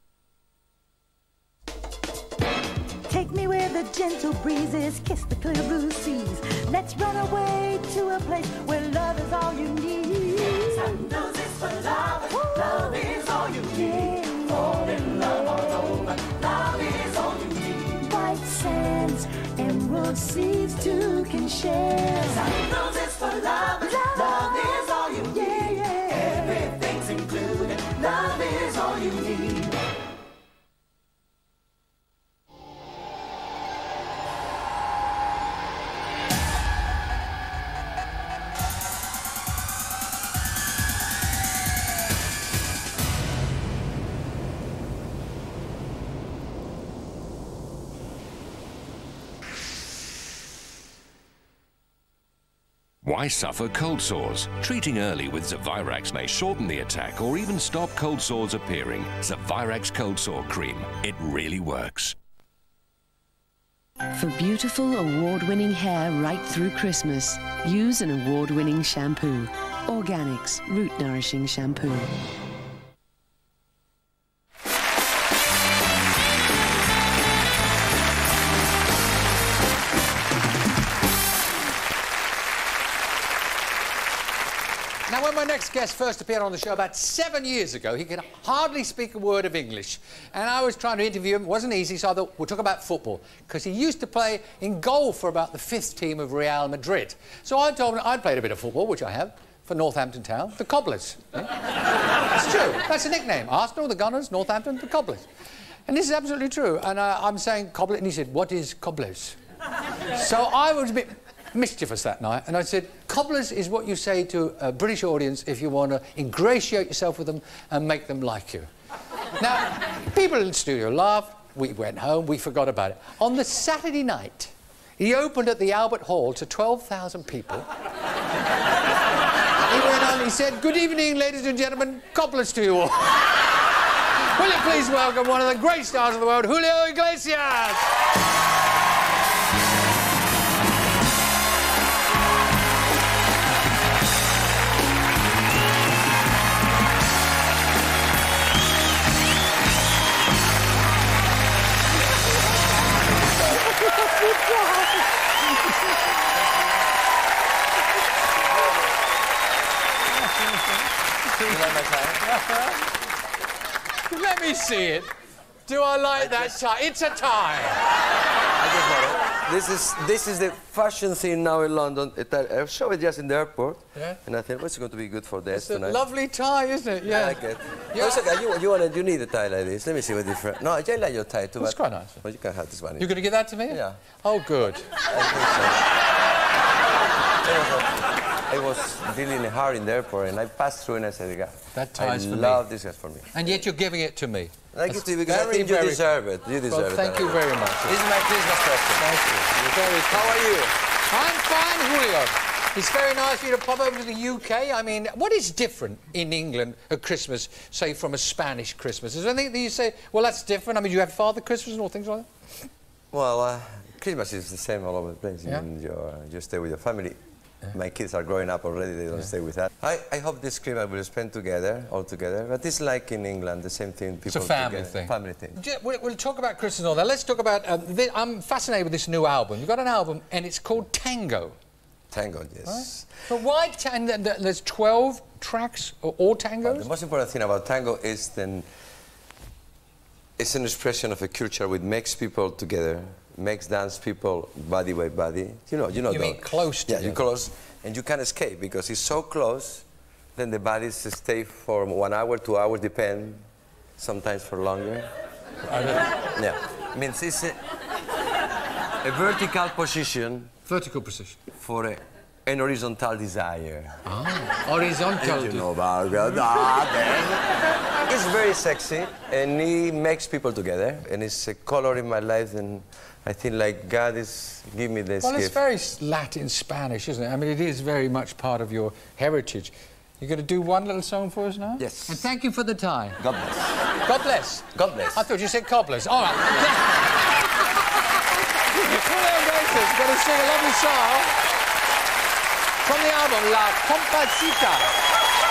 Take me where the gentle breezes kiss the clear blue seas. Let's run away to a place where love is all you need. Santos is for love, Woo. Love is all you need. Fall in love all over, love is all you need. White sands, emerald seas, two can share. Santos is for love, love, love is all you need. Yeah, yeah. Everything's included, love is all you need. Why suffer cold sores? Treating early with Zavirax may shorten the attack or even stop cold sores appearing. Zavirax Cold Sore Cream. It really works. For beautiful, award-winning hair right through Christmas, use an award-winning shampoo. Organics Root Nourishing Shampoo. Now, when my next guest first appeared on the show about seven years ago, he could hardly speak a word of English. And I was trying to interview him. It wasn't easy, so I thought, we'll talk about football. Because he used to play in goal for about the fifth team of Real Madrid. So I told him I'd played a bit of football, which I have, for Northampton Town, the Cobblers. Yeah? It's true. That's a nickname. Arsenal, the Gunners, Northampton, the Cobblers. And this is absolutely true. And uh, I'm saying Cobblers, and he said, what is Cobblers? So I was a bit mischievous that night, and I said, Cobblers is what you say to a British audience if you want to ingratiate yourself with them and make them like you. Now, people in the studio laughed, we went home, we forgot about it. On the Saturday night, he opened at the Albert Hall to twelve thousand people. He went on, he said, good evening, ladies and gentlemen, Cobblers to you all. Will you please welcome one of the great stars of the world, Julio Iglesias! Let me see it. Do I like that tie? It's a tie. I just want it. This is this is the fashion thing now in London. It, I saw it just in the airport, yeah. and I thought, what's going to be good for this It's a tonight? lovely tie, isn't it? Yeah. I like it. Yeah. No, it's okay. You, you want it, you need a tie like this. Let me see what different. No, I like your tie too. It's but, quite nice. Well, you can have this one. You're going to give that to me? Yeah. Oh, good. I was dealing hard in the airport, and I passed through, and I said, "God, that tie's I for me. love this guy's for me." And yet you're giving it to me. I give it to you because very, I think you very... deserve it. You deserve well, it. Thank you very much. This is my Christmas present. Thank you. You're very How are you? I'm fine, Julio. It's very nice for you to pop over to the U K. I mean, what is different in England at Christmas, say, from a Spanish Christmas? Is there anything that you say, well, that's different? I mean, do you have Father Christmas and all things like that? Well, uh, Christmas is the same all over the place. Yeah. You, you, uh, you stay with your family. Yeah. My kids are growing up already, they don't yeah. stay with that. I, I hope this Christmas we'll spend together, all together. But it's like in England, the same thing. People it's a family together. thing. Family thing. We'll, we'll talk about Christmas and all that. Let's talk about... Um, this, I'm fascinated with this new album. You've got an album, and it's called Tango. Tango, yes. Right? But why... Ta and there's twelve tracks, all tangos? Well, the most important thing about tango is then... It's an expression of a culture which makes people together, makes dance people body by body. You know, you know. You mean close together? Yeah, you close, and you can't escape because it's so close. Then the bodies stay for one hour, two hours, depend. Sometimes for longer. I don't know. Yeah, means it's a, a vertical position. Vertical position. For a, an horizontal desire. Ah, horizontal. You know about that. It's very sexy, and it makes people together, and it's a color in my life, and I think like God is give me this well, gift. Well, it's very Latin Spanish, isn't it? I mean, it is very much part of your heritage. You're going to do one little song for us now? Yes. And thank you for the time. God bless. God bless. God bless. I thought you said cobblers. All right. Julio Iglesias going to sing a lovely song from the album La Comparsita.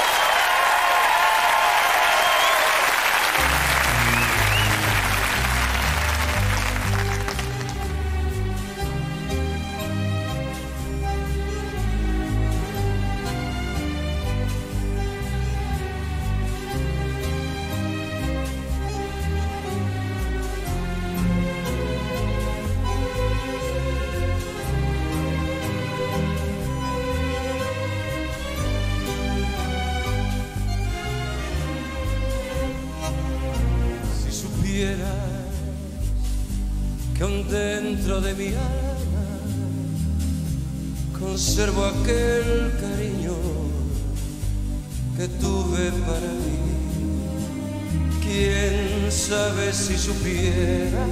Que aún dentro de mi alma conservo aquel cariño que tuve para mí. Quién sabe si supieras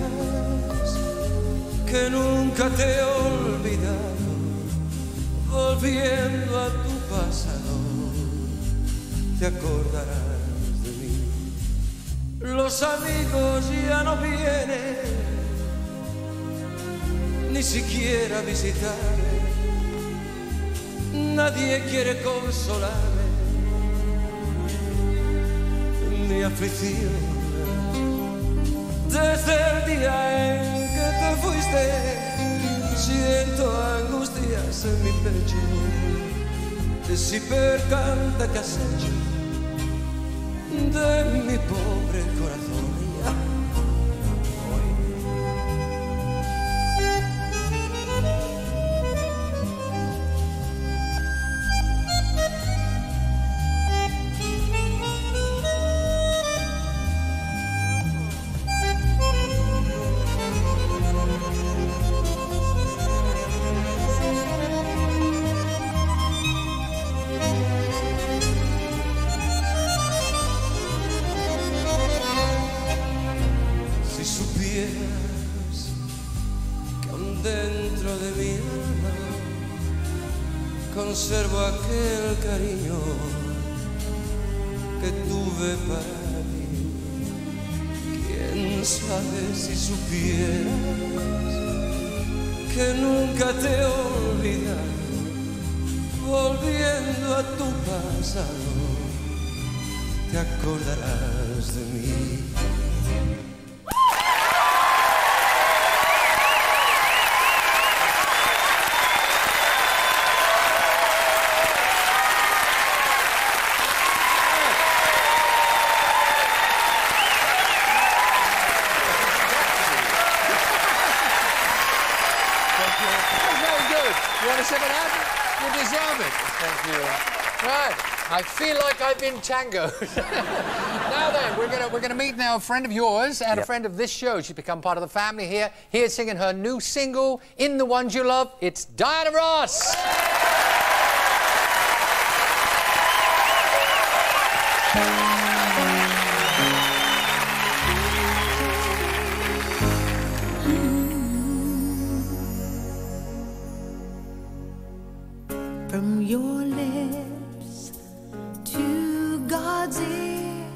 que nunca te he olvidado, volviendo a tu pasado, te acordarás de mí. Los amigos ya no vienen, ni siquiera visitarme, nadie quiere consolarme mi aflicción. Desde el día en que te fuiste, siento angustias en mi pecho, de si percanta que has hecho de mi pobre corazón. Conservo aquel cariño que tuve para ti. Quién sabe si supieras que nunca te he olvidado, volviendo a tu pasado, te acordarás de mí. You want to sip it out? You deserve it. Thank you. Right. I feel like I've been tangoed. Now then, we're gonna we're gonna meet now a friend of yours and Yep. a friend of this show. She's become part of the family here. Here singing her new single, "In the Ones You Love." It's Diana Ross. From your lips to God's ear,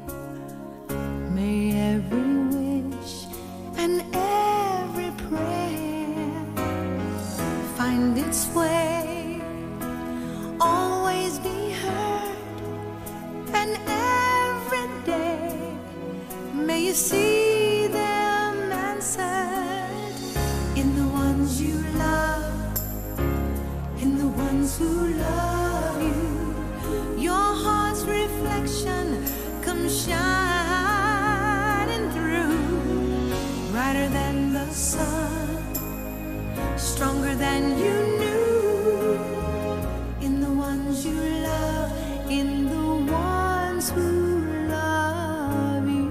may every wish and every prayer find its way, always be heard, and every day may you see them answered in the ones you love. In the ones who love you, your heart's reflection comes shining through, brighter than the sun, stronger than you knew. In the ones you love, in the ones who love you.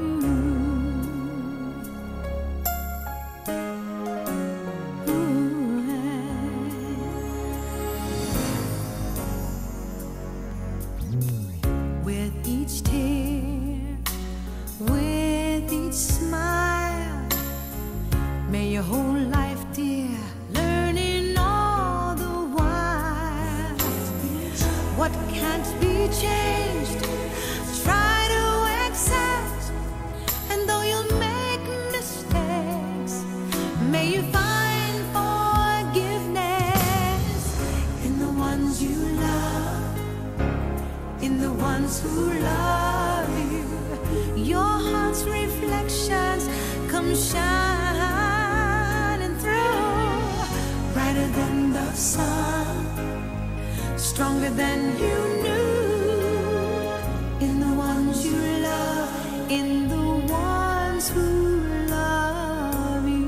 With each tear, with each smile, may your whole life, dear, learning all the while. What can't be changed, try to accept, and though you'll make mistakes, may you find forgiveness in the ones you love. In the ones who love you, your heart's reflections come shining through, brighter than the sun, stronger than you knew. In the ones you love, in the ones who love you.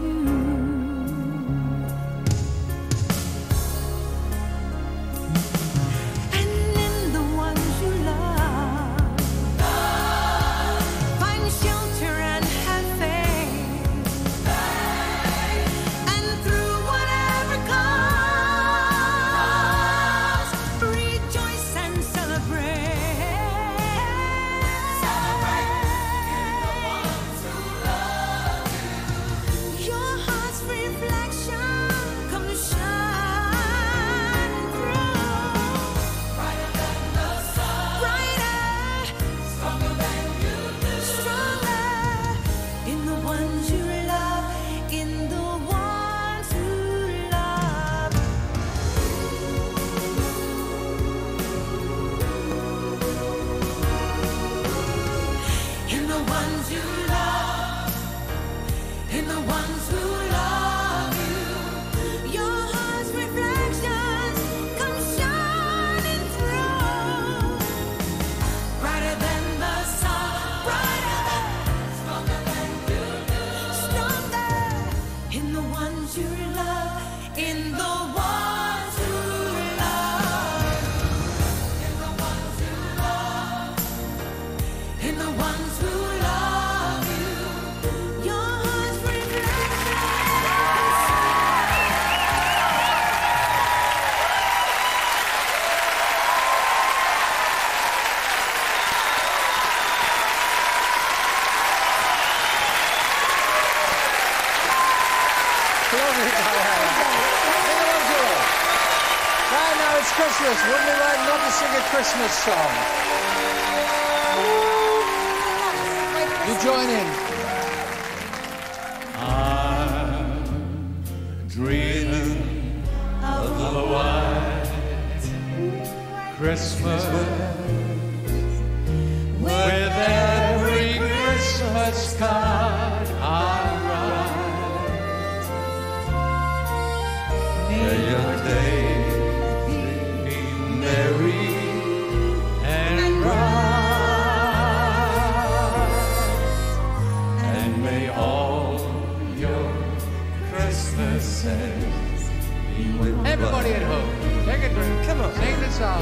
Christmas, wouldn't it like not to sing a Christmas song? You join in. I'm dreaming of a white Christmas with every Christmas card I write. May your day be merry and bright, and may all your Christmases be Everybody at home, take a drink. Come on. Sing the song.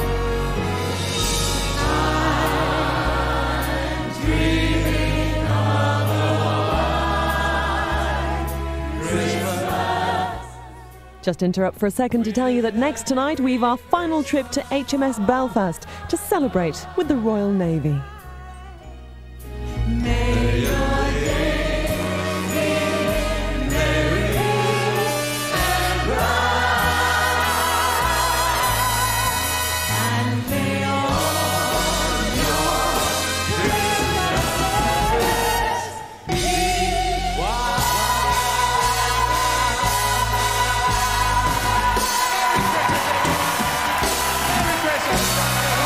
I'm dreaming of a white Christmas. Just interrupt for a second to tell you that next tonight we've our final trip to H M S Belfast to celebrate with the Royal Navy. May your day be merry and bright, and may all your Christmases be white. Merry Christmas!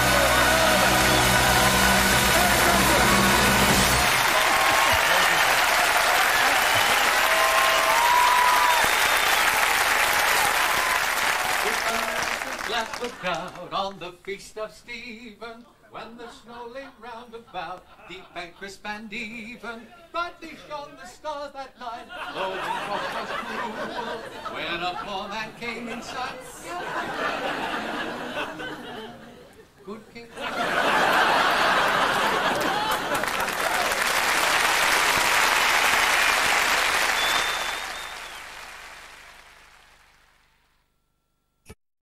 Last look out on the feast of Stephen, when the snow lay round about, deep and crisp and even, brightly shone the stars that night. Oh, the frost was cruel when a poor man came in sight. Good King